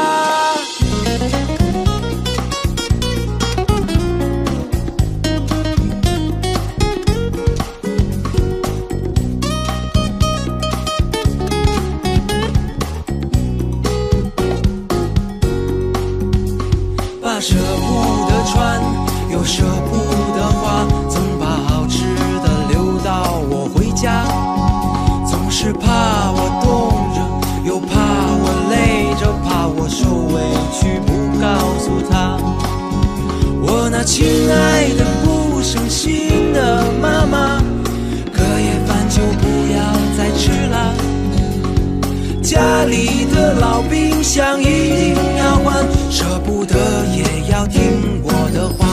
把舍不得穿，又舍不得花，总把好吃的留到我回家。总是怕我冻着，又怕我累着，怕我受委屈不告诉他。我那亲爱的不省心的妈妈，隔夜饭就不要再吃了。家里的老冰箱一定要换，舍不得也要听我的话。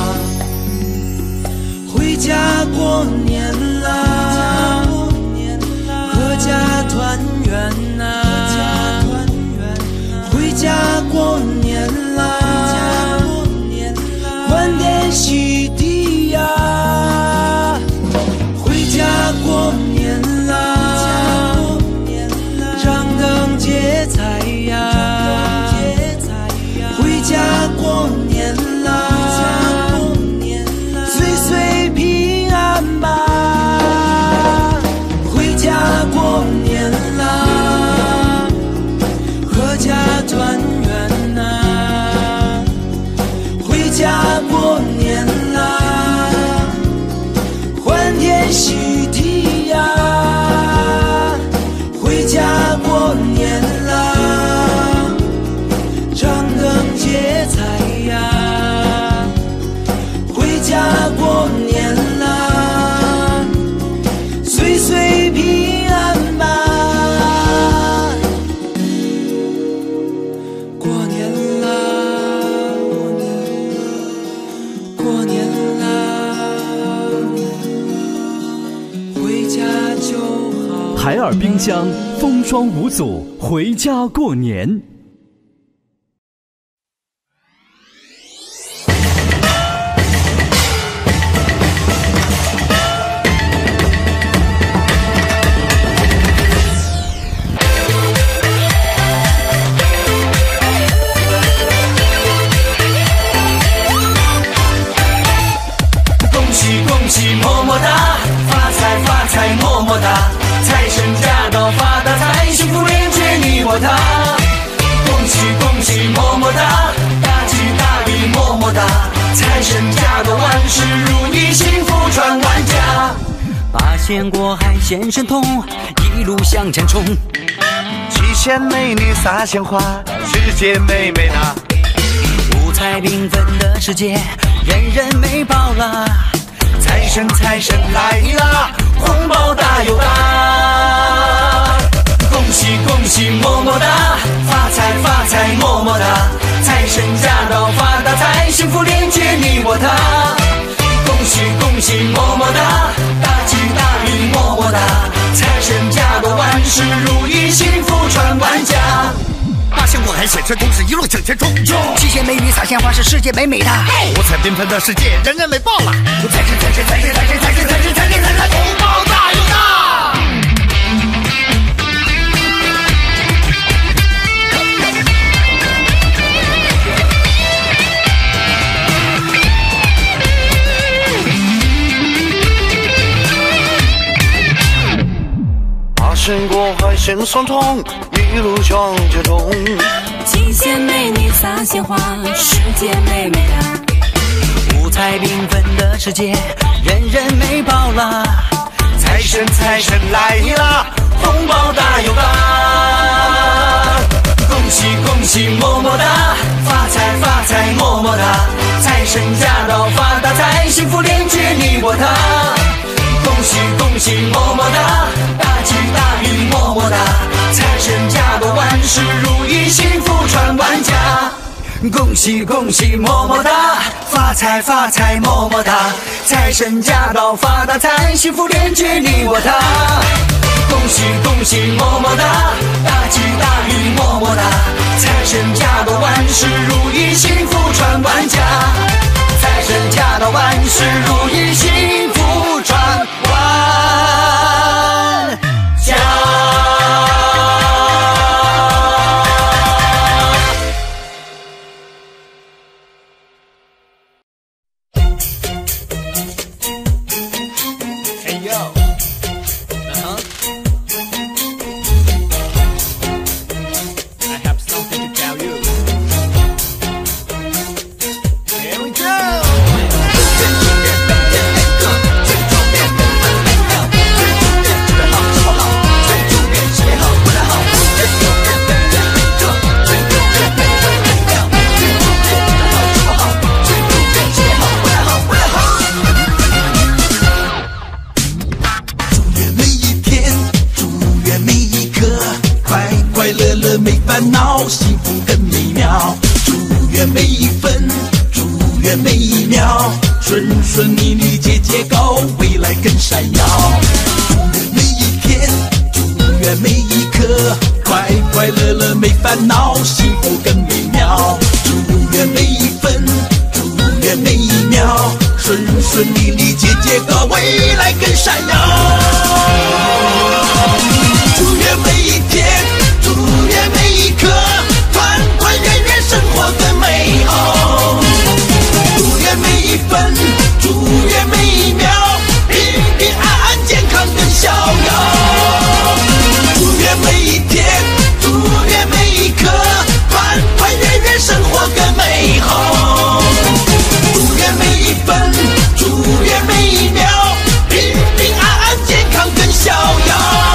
回家过年啦，阖家团圆啊。回家过年啦，欢天喜地呀。回家过年啦，张灯结彩呀。回家过年啦，岁岁平安吧。回家过年啦，阖家团圆啊。回家过年啦，欢天喜地呀。回家过年啦，张灯结彩呀。回家过年啦，岁岁平安吧。过年啦，过年啦，回家就好。 海尔冰箱，风霜无阻，回家过年。 恭喜恭喜么么哒，发财发财么么哒，财神驾到发大财，幸福连接你我他。恭喜恭喜么么哒，大吉大利么么哒，财神驾到万事如意，幸福传万家。 八仙过海现神通，一路向前冲。 七仙美女撒鲜花，世界美美哒。 五彩缤纷的世界，人人美爆了。 财神财神来啦，红包大又大。 恭喜恭喜么么哒，发财发财么么哒，财神驾到发大财，幸福连接你我他。恭喜恭喜么么哒，大吉大利么么哒，财神驾到万事如意，幸福传万家。 八仙过海显神通是一路向前冲，七仙美女撒鲜花是世界美美的，五彩缤纷的世界人人美爆了。财神财神财神财神财神财神财神财神，红包大又大。 胜过海鲜双重，一路向接通。 极限美女撒鲜花，世界美美哒。 五彩缤纷的世界，人人美饱了。 财神财神来啦，红包大又大。恭喜恭喜么么哒，发财发财么么哒。财神驾到发大财，幸福连接你我他。恭喜恭喜么么哒，大吉大利么么哒。财神驾到万事如意，幸福传万家。恭喜恭喜么么哒，发财发财么么哒。财神驾到发大财，幸福连接你我他。恭喜恭喜么么哒，大吉大利么么哒。财神驾到万事如意，幸福传万家。财神驾到万事如意，幸福传万家。 没烦恼，幸福更美妙。祝愿每一分，祝愿每一秒，顺顺利利，节节高，未来更闪耀。祝愿每一天，祝愿每一刻，快快乐乐没烦恼，幸福更美妙。祝愿每一分，祝愿每一秒，顺顺利利，节节高，未来更闪耀。祝愿每一天，祝愿每一刻，团团圆圆，生活更美好。祝愿每一分，祝愿每一秒，平平安安，健康更逍遥。祝愿每一天，祝愿每一刻，团团圆圆，生活更美好。祝愿每一分，祝愿每一秒，平平安安，健康更逍遥。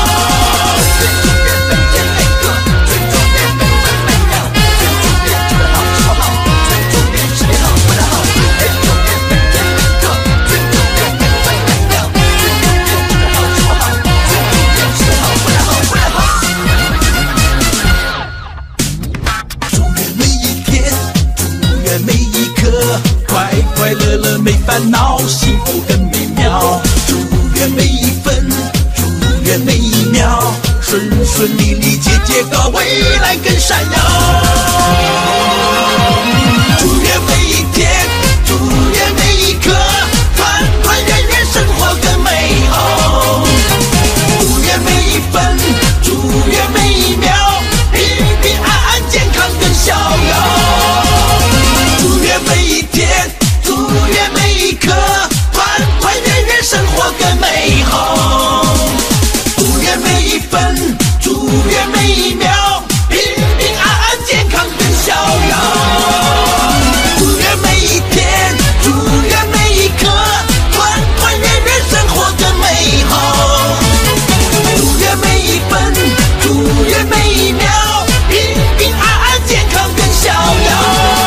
快乐乐没烦恼，幸福更美妙。祝愿每一分，祝愿每一秒，顺顺利利，节节高，未来更闪耀。祝愿每一天，祝愿每一刻，团团圆圆，生活更美好。祝愿每一分，祝愿每一秒，平平安安，健康更逍遥。祝愿每一天，祝愿每一刻，团团圆圆，生活更美好。祝愿每一分，祝愿每一秒，平平安安，健康更逍遥。祝愿每一天，祝愿每一刻，团团圆圆，生活更美好。祝愿每一分，祝愿每一秒，平平安安，健康更逍遥。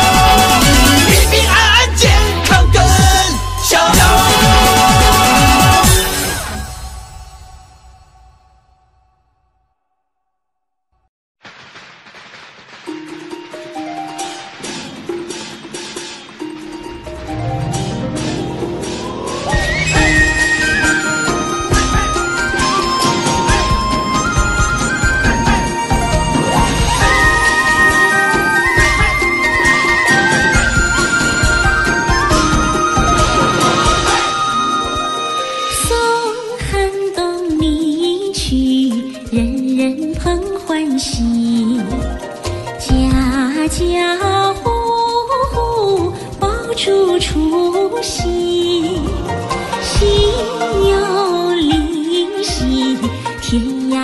天涯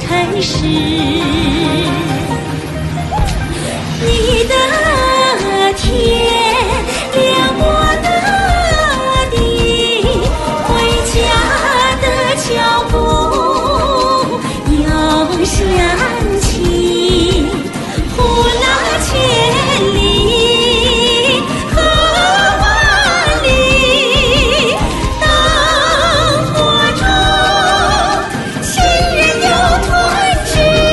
开始。你的天亮我的地，回家的脚步要响起，呼啦千里和万里，灯火中亲人又团聚。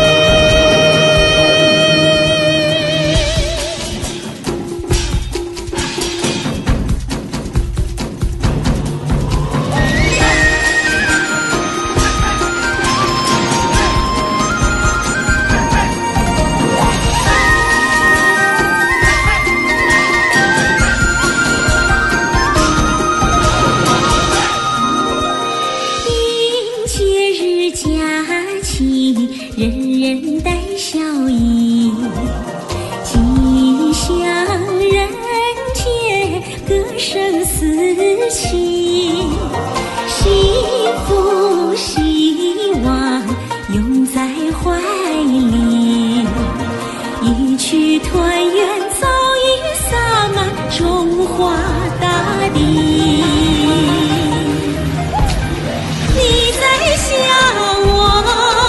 迎节日佳期，人人带笑意，吉祥人间，歌声四起，幸福希望拥在怀里，一曲团圆早已洒满中华大地。你在想我，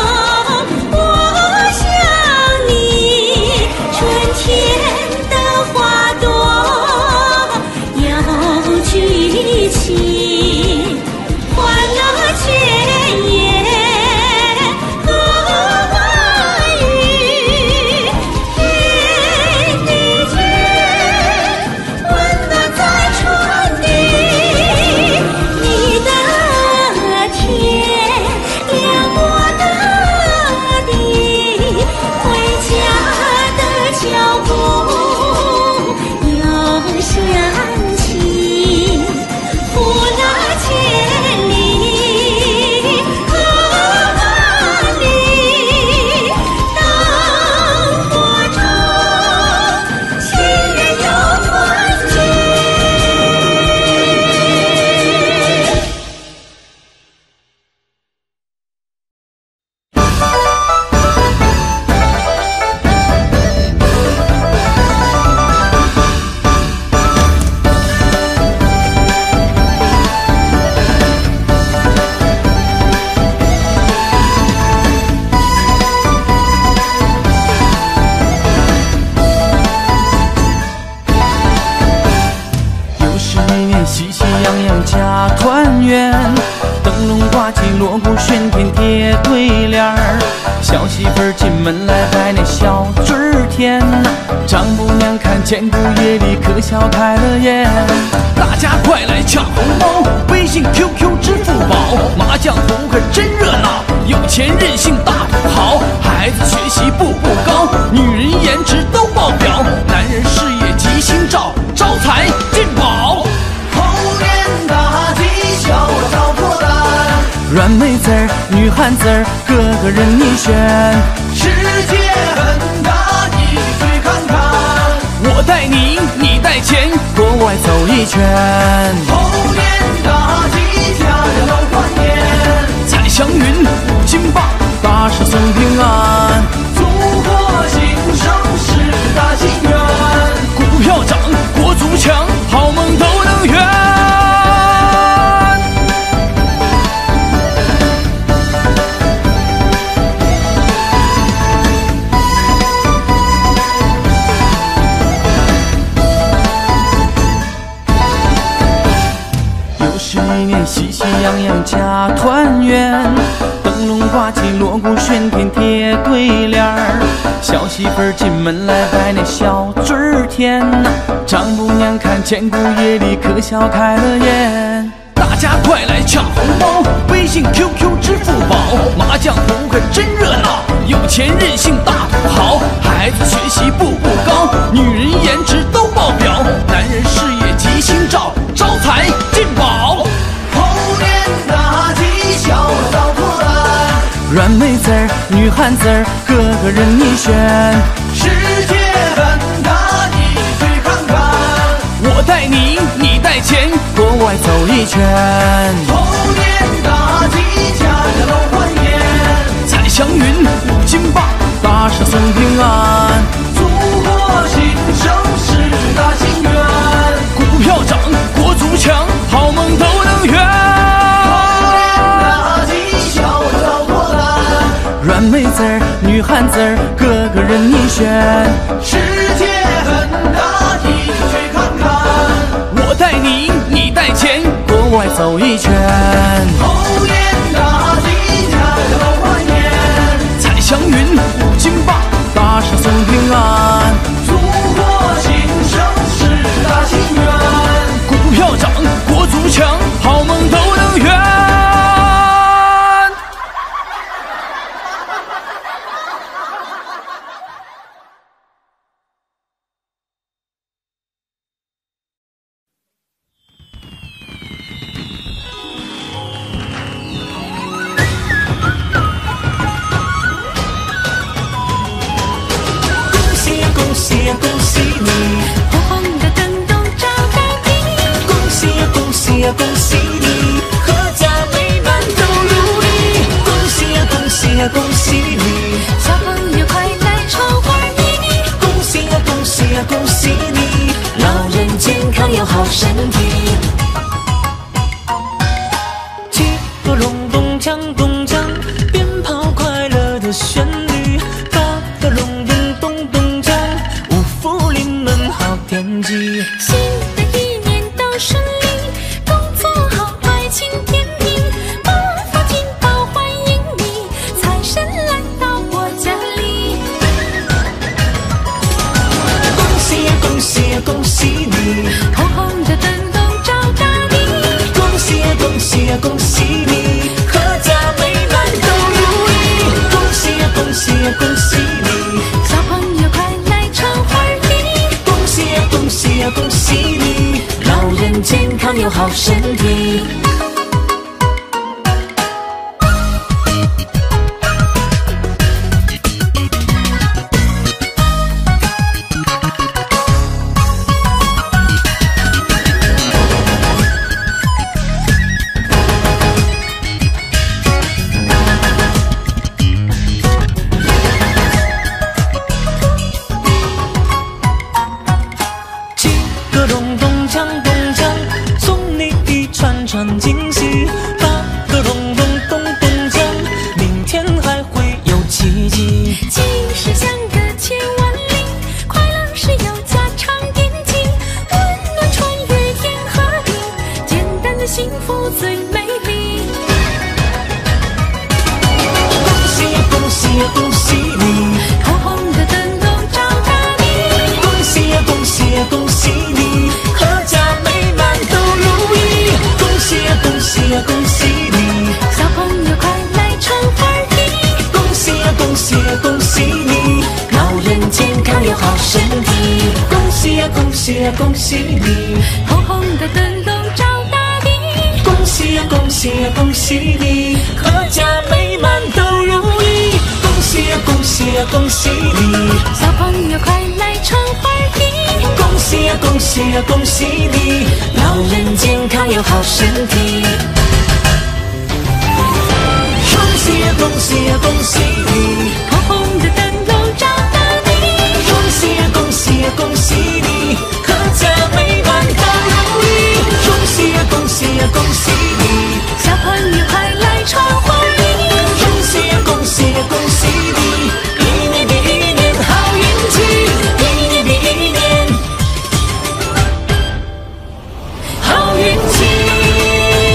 我想你，春天的花朵要举起，欢乐田野和万语，给你间温暖在传递。你的天亮我的地，回家的脚步要响起，呼啦千里和万里，灯火中亲人又团聚。 又是一年喜喜洋洋家团圆，灯笼挂起锣鼓喧天贴对联儿，小媳妇儿进门来拜那小嘴儿甜呐，丈母娘看见姑爷里可笑开了眼。大家快来抢红包，微信 QQ 支付宝，麻将扑克真热闹，有钱任性大土豪，孩子学习步步高，女人颜值都爆表，男人事业吉星照，招财进宝。 猴年大吉小招破蛋， 软妹子儿女汉子儿个个任你选， 世界很大你去看看， 我带你，你带钱，国外走一圈。 猴年大吉家家都团圆， 彩祥云五金棒，大事送平安， 祖国兴盛是大心愿， 股票涨国足强，好梦都能圆。又是一年喜喜洋洋家团圆，灯笼挂起锣鼓喧天贴对联儿，小媳妇儿进门来拜那小嘴儿甜呐，丈母娘看见姑爷里可笑开了眼。大家快来抢红包，微信 QQ 支付宝，麻将扑克真热闹，有钱任性大土豪，孩子学习步步高，女人颜值都爆表，男人事业吉星照，招财进宝。 猴年大吉小招破蛋， 软妹子儿女汉子儿个个任你选， 世界很大你去看看， 我带你，你带钱，国外走一圈。 猴年大吉家家都团圆， 彩祥云五金霸，大厦送平安。 祝贺新生10大心愿， 股票涨，国足强，好梦都能圆。 大吉小小伙伴， 软妹子儿，女汉子儿，个个任你选。 世界很大，一起去看看。 我带你，你带钱， 国外走一圈。 猴年大吉，家家都欢颜。 彩祥云五金霸， 大厦送平安。 祝贺新生10大心愿， 股票涨，国足强，好梦都能圆。 恭喜呀恭喜你， 红红的灯笼照大地。 恭喜呀恭喜呀恭喜你，阖家美满都如意。恭喜呀恭喜呀恭喜你， 小朋友快来闯花衣。 恭喜呀恭喜呀恭喜你，老人健康有好身体。七个隆咚锵咚锵，鞭炮快乐的旋律。八个隆咚咚咚锵，五福临门好天气。 新的一年都顺利，工作好，爱情甜蜜，八福金宝欢迎你，财神来到我家里。 恭喜呀恭喜呀恭喜你， 红红的灯笼照大地。 恭喜呀恭喜呀恭喜你，阖家美满都如意。恭喜呀恭喜呀恭喜你， 小朋友快来闯花衣。 恭喜呀恭喜呀恭喜你，老人健康有好身体。七个隆咚锵咚锵，送你一串串惊喜。八个隆咚咚咚锵，明天还会有奇迹。 气势像个千万里，快乐是有家常点睛，温暖穿越天和地，简单的幸福最美丽。 恭喜呀恭喜呀恭喜你， 红红的灯笼照大地。 恭喜呀恭喜呀恭喜你，阖家美满都如意。恭喜呀恭喜呀恭喜你， 小朋友快来闯花衣。 恭喜呀恭喜呀恭喜你，老人健康有好身体。恭喜呀恭喜呀恭喜你， 红红的灯笼照大地。 恭喜呀恭喜呀恭喜你，阖家美满都如意。恭喜呀恭喜呀恭喜你， 小朋友快来闯花衣。 恭喜呀恭喜呀恭喜你，老人健康有好身体。恭喜呀恭喜呀恭喜你， 红红的灯笼照大地。 恭喜呀恭喜呀恭喜你，阖家美满都如意。恭喜呀恭喜呀恭喜你， 小朋友快来闯花衣。 恭喜呀恭喜呀恭喜你，一年比一年好运气，一年比一年好运气。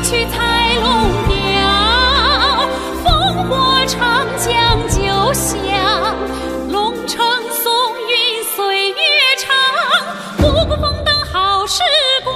曲彩龙调，烽火长江就响，龙城松韵岁月长，不顾风灯好时光。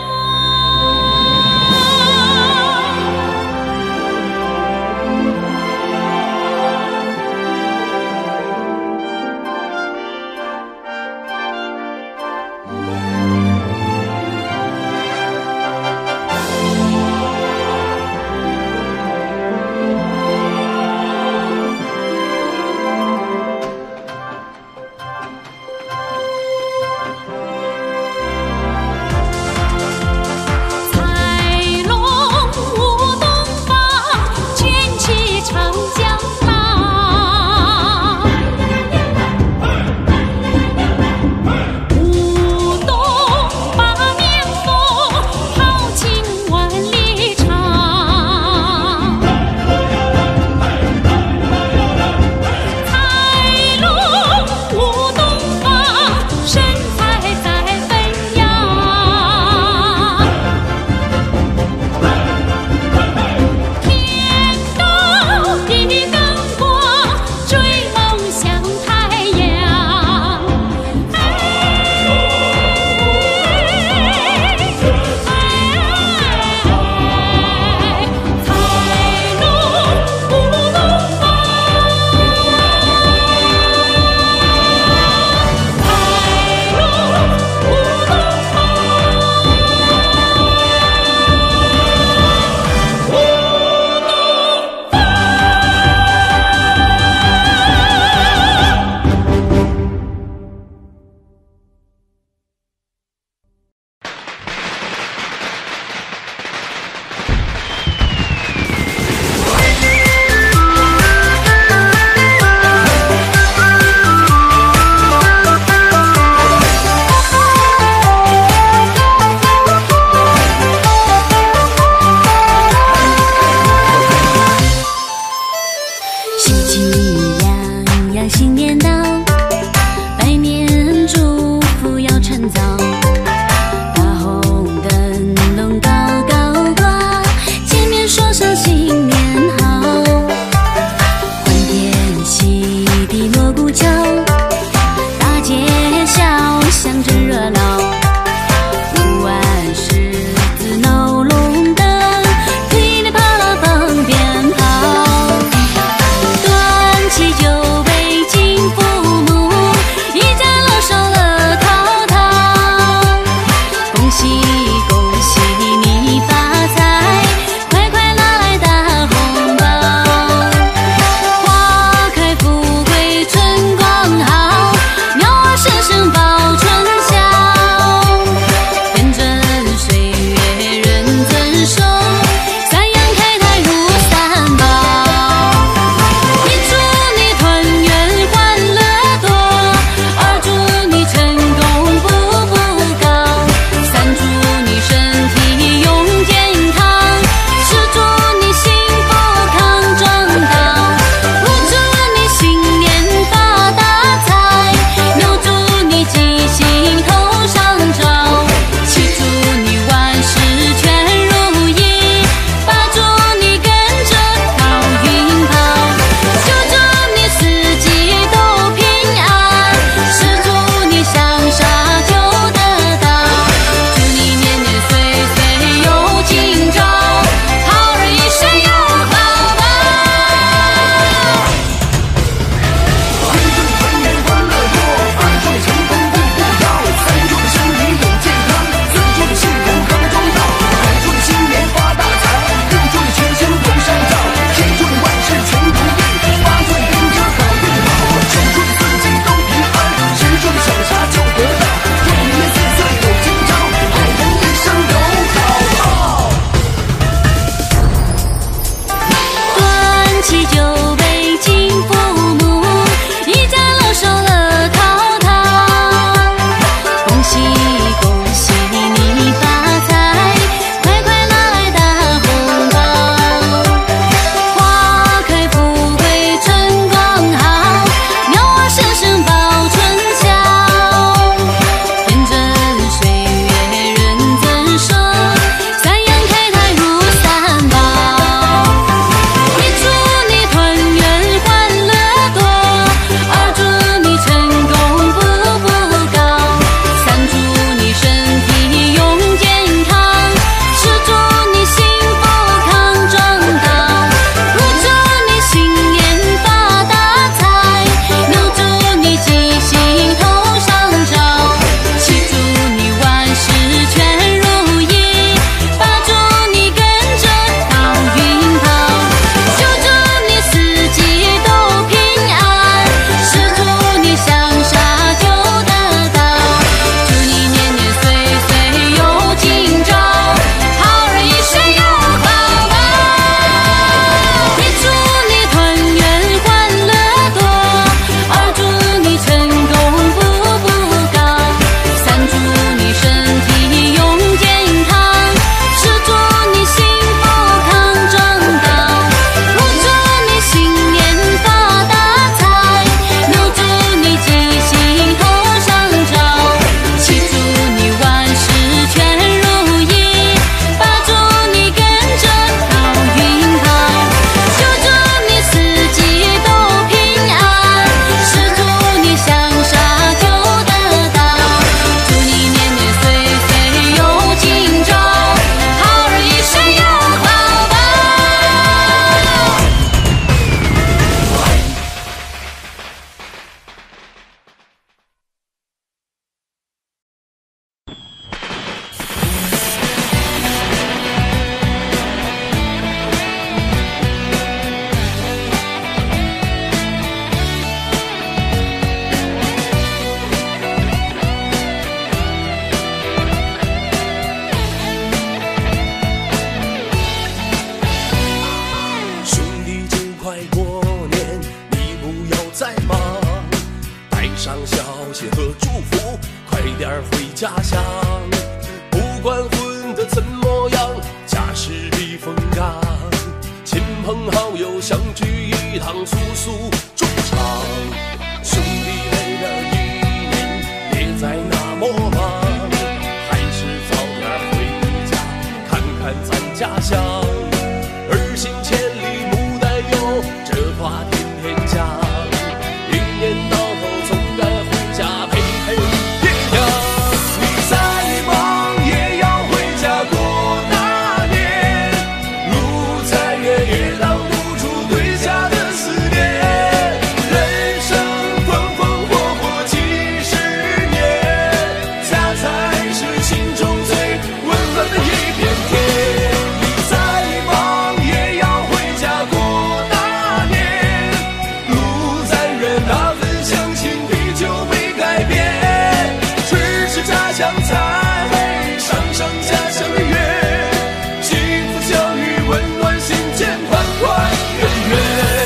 一趟粗俗衷肠。兄弟累了一年，别再那么忙，还是早点回家看看咱家乡。儿行千里母带幼，这话天天讲。一年到头总该回家陪陪爹娘。你再忙也要回家过大年，路再远也挡不住对家的思念。人生风风火火几十年，家才是心中最温暖的一片天。你再忙也要回家过大年，路再远那份乡情依旧没改变。吃吃家乡菜，赏赏家乡的月，幸福教育温暖心间，团团圆圆。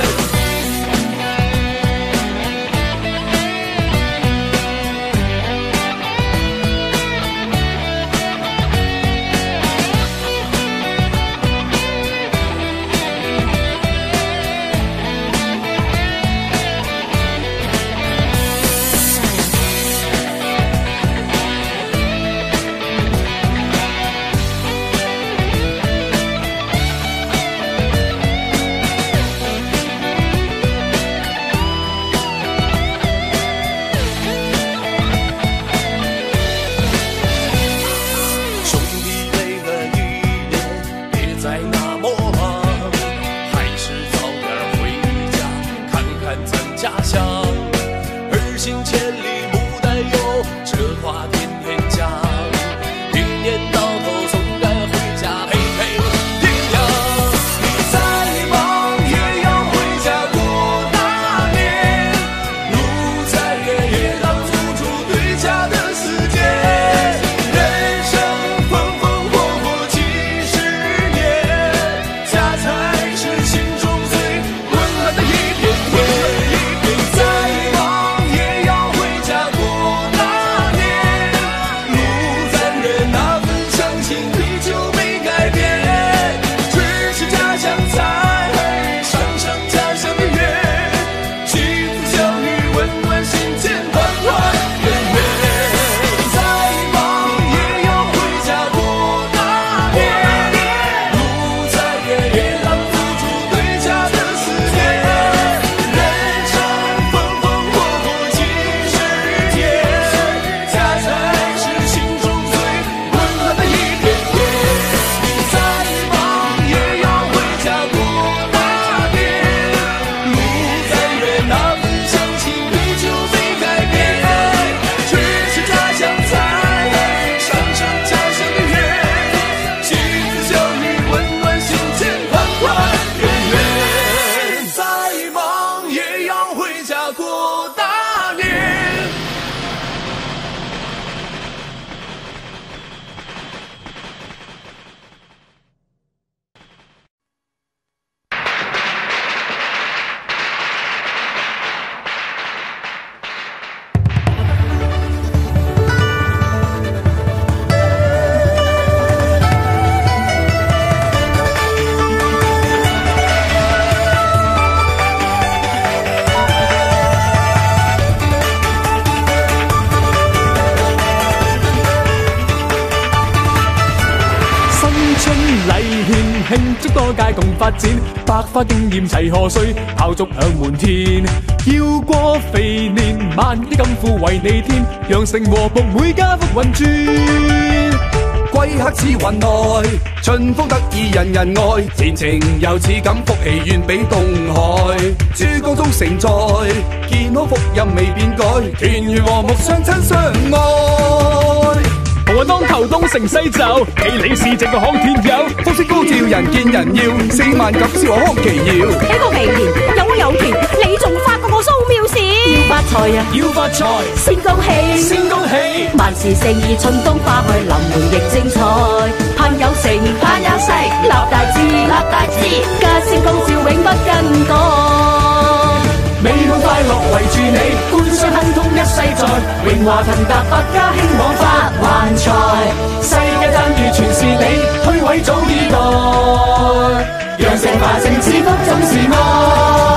兄弟累了一年，别再那么忙，还是早点回家看看咱家乡。儿行千里母带幼，这话天天讲。一年到头总该回家陪陪爹娘。你再忙也要回家过大年，路再远也挡不住对家的思念。人生风风火火几十年，家才是心中最温暖的一片天。你再忙也要回家过大年，路再远那份乡情依旧没改变。吃吃家乡菜，赏赏家乡的月，幸福教育温暖心间，团团圆圆。再忙也要回家过大年，路再远也挡不住对家的思念。人生风风火火几十年，家才是心中最温暖的一片天。你再忙也要回家过大年，路再远那份乡情依旧没改变。吃吃家乡菜，赏赏家乡的月，幸福教育温暖心间，团团圆圆。再忙也要回家过大年。 新春禮獻，慶祝多屆共發展，百花經驗齊賀歲，炮竹響滿天。要過肥年，萬億金庫為你添，羊城和睦每家福運轉。 貴客似雲來，春風得意人人愛，前程又似錦福氣遠比東海。珠江中承載，健康福蔭未變改，團圓和睦相親相愛。 我當頭東成西就，企理市政個康天佑， 福星高照人見人要，4萬錦燒康奇耀。 呢個肥年有會有田，你仲發過個蘇妙事？要發財啊！ 要發財， 先恭喜， 先恭喜， 萬事勝意，春冬花開，臨門亦精彩。盼有成，盼有勢，立大志，立大志，家先高照，永不更改。 美好快樂圍住你，官商亨通一世在，榮華騰達百家興旺發橫財，世界讚譽全是你，推諉早已代，羊城繁盛，賜福總是愛。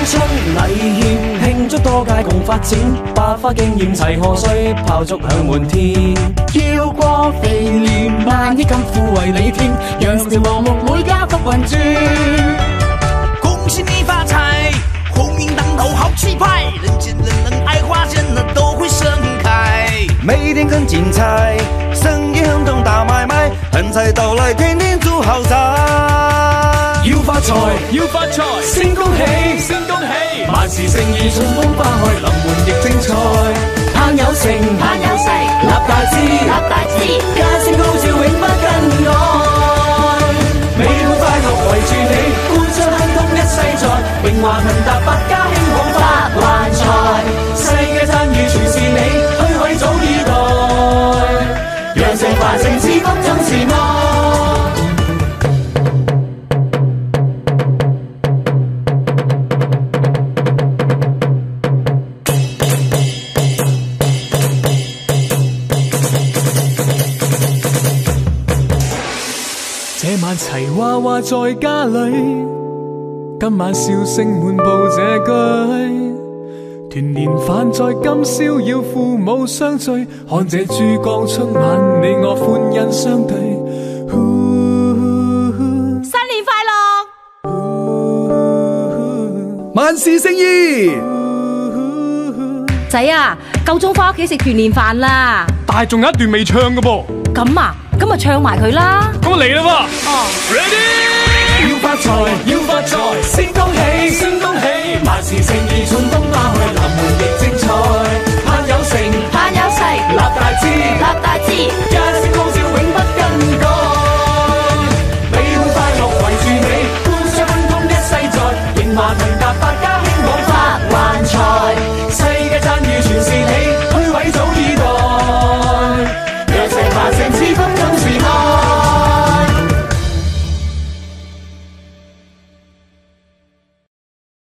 衝危險，慶祝多屆共發展，百花經驗齊賀歲，炮竹響滿天。 要過肥年，萬億金庫為你添，羊城和睦每家福運轉。 恭喜你發財，鴻運當頭好氣派，人見人能愛花人呢都會盛開。 每天很精彩，生意很懂大買賣，橫財到來天天住豪宅。 要發財，要發財，先恭喜，先恭喜，萬事勝意，春風花開，臨門亦精彩。盼有成，盼有勢，立大志，立大志，家聲高照，永不更改。美好快樂圍住你，歡暢亨通一世在，榮華騰達，百家興旺發橫財。世界讚譽全是你，虛位早已待，羊城繁盛似福中自愛。 這晚齊娃娃在家裏，今晚笑聲滿佈這居。團年飯在今宵要父母相聚，看這珠江春晚，你我歡欣相對。 新年快樂！ 萬事勝意。 仔啊，夠鐘返屋企食團年飯啦。 但係仲有一段未唱嘅噃。 咁啊，咁咪唱埋佢啦。 咁嚟啦噃。 哦 ，Ready！ 要發財，要發財，先恭喜，先恭喜，萬事勝意，春風花開，臨門亦正。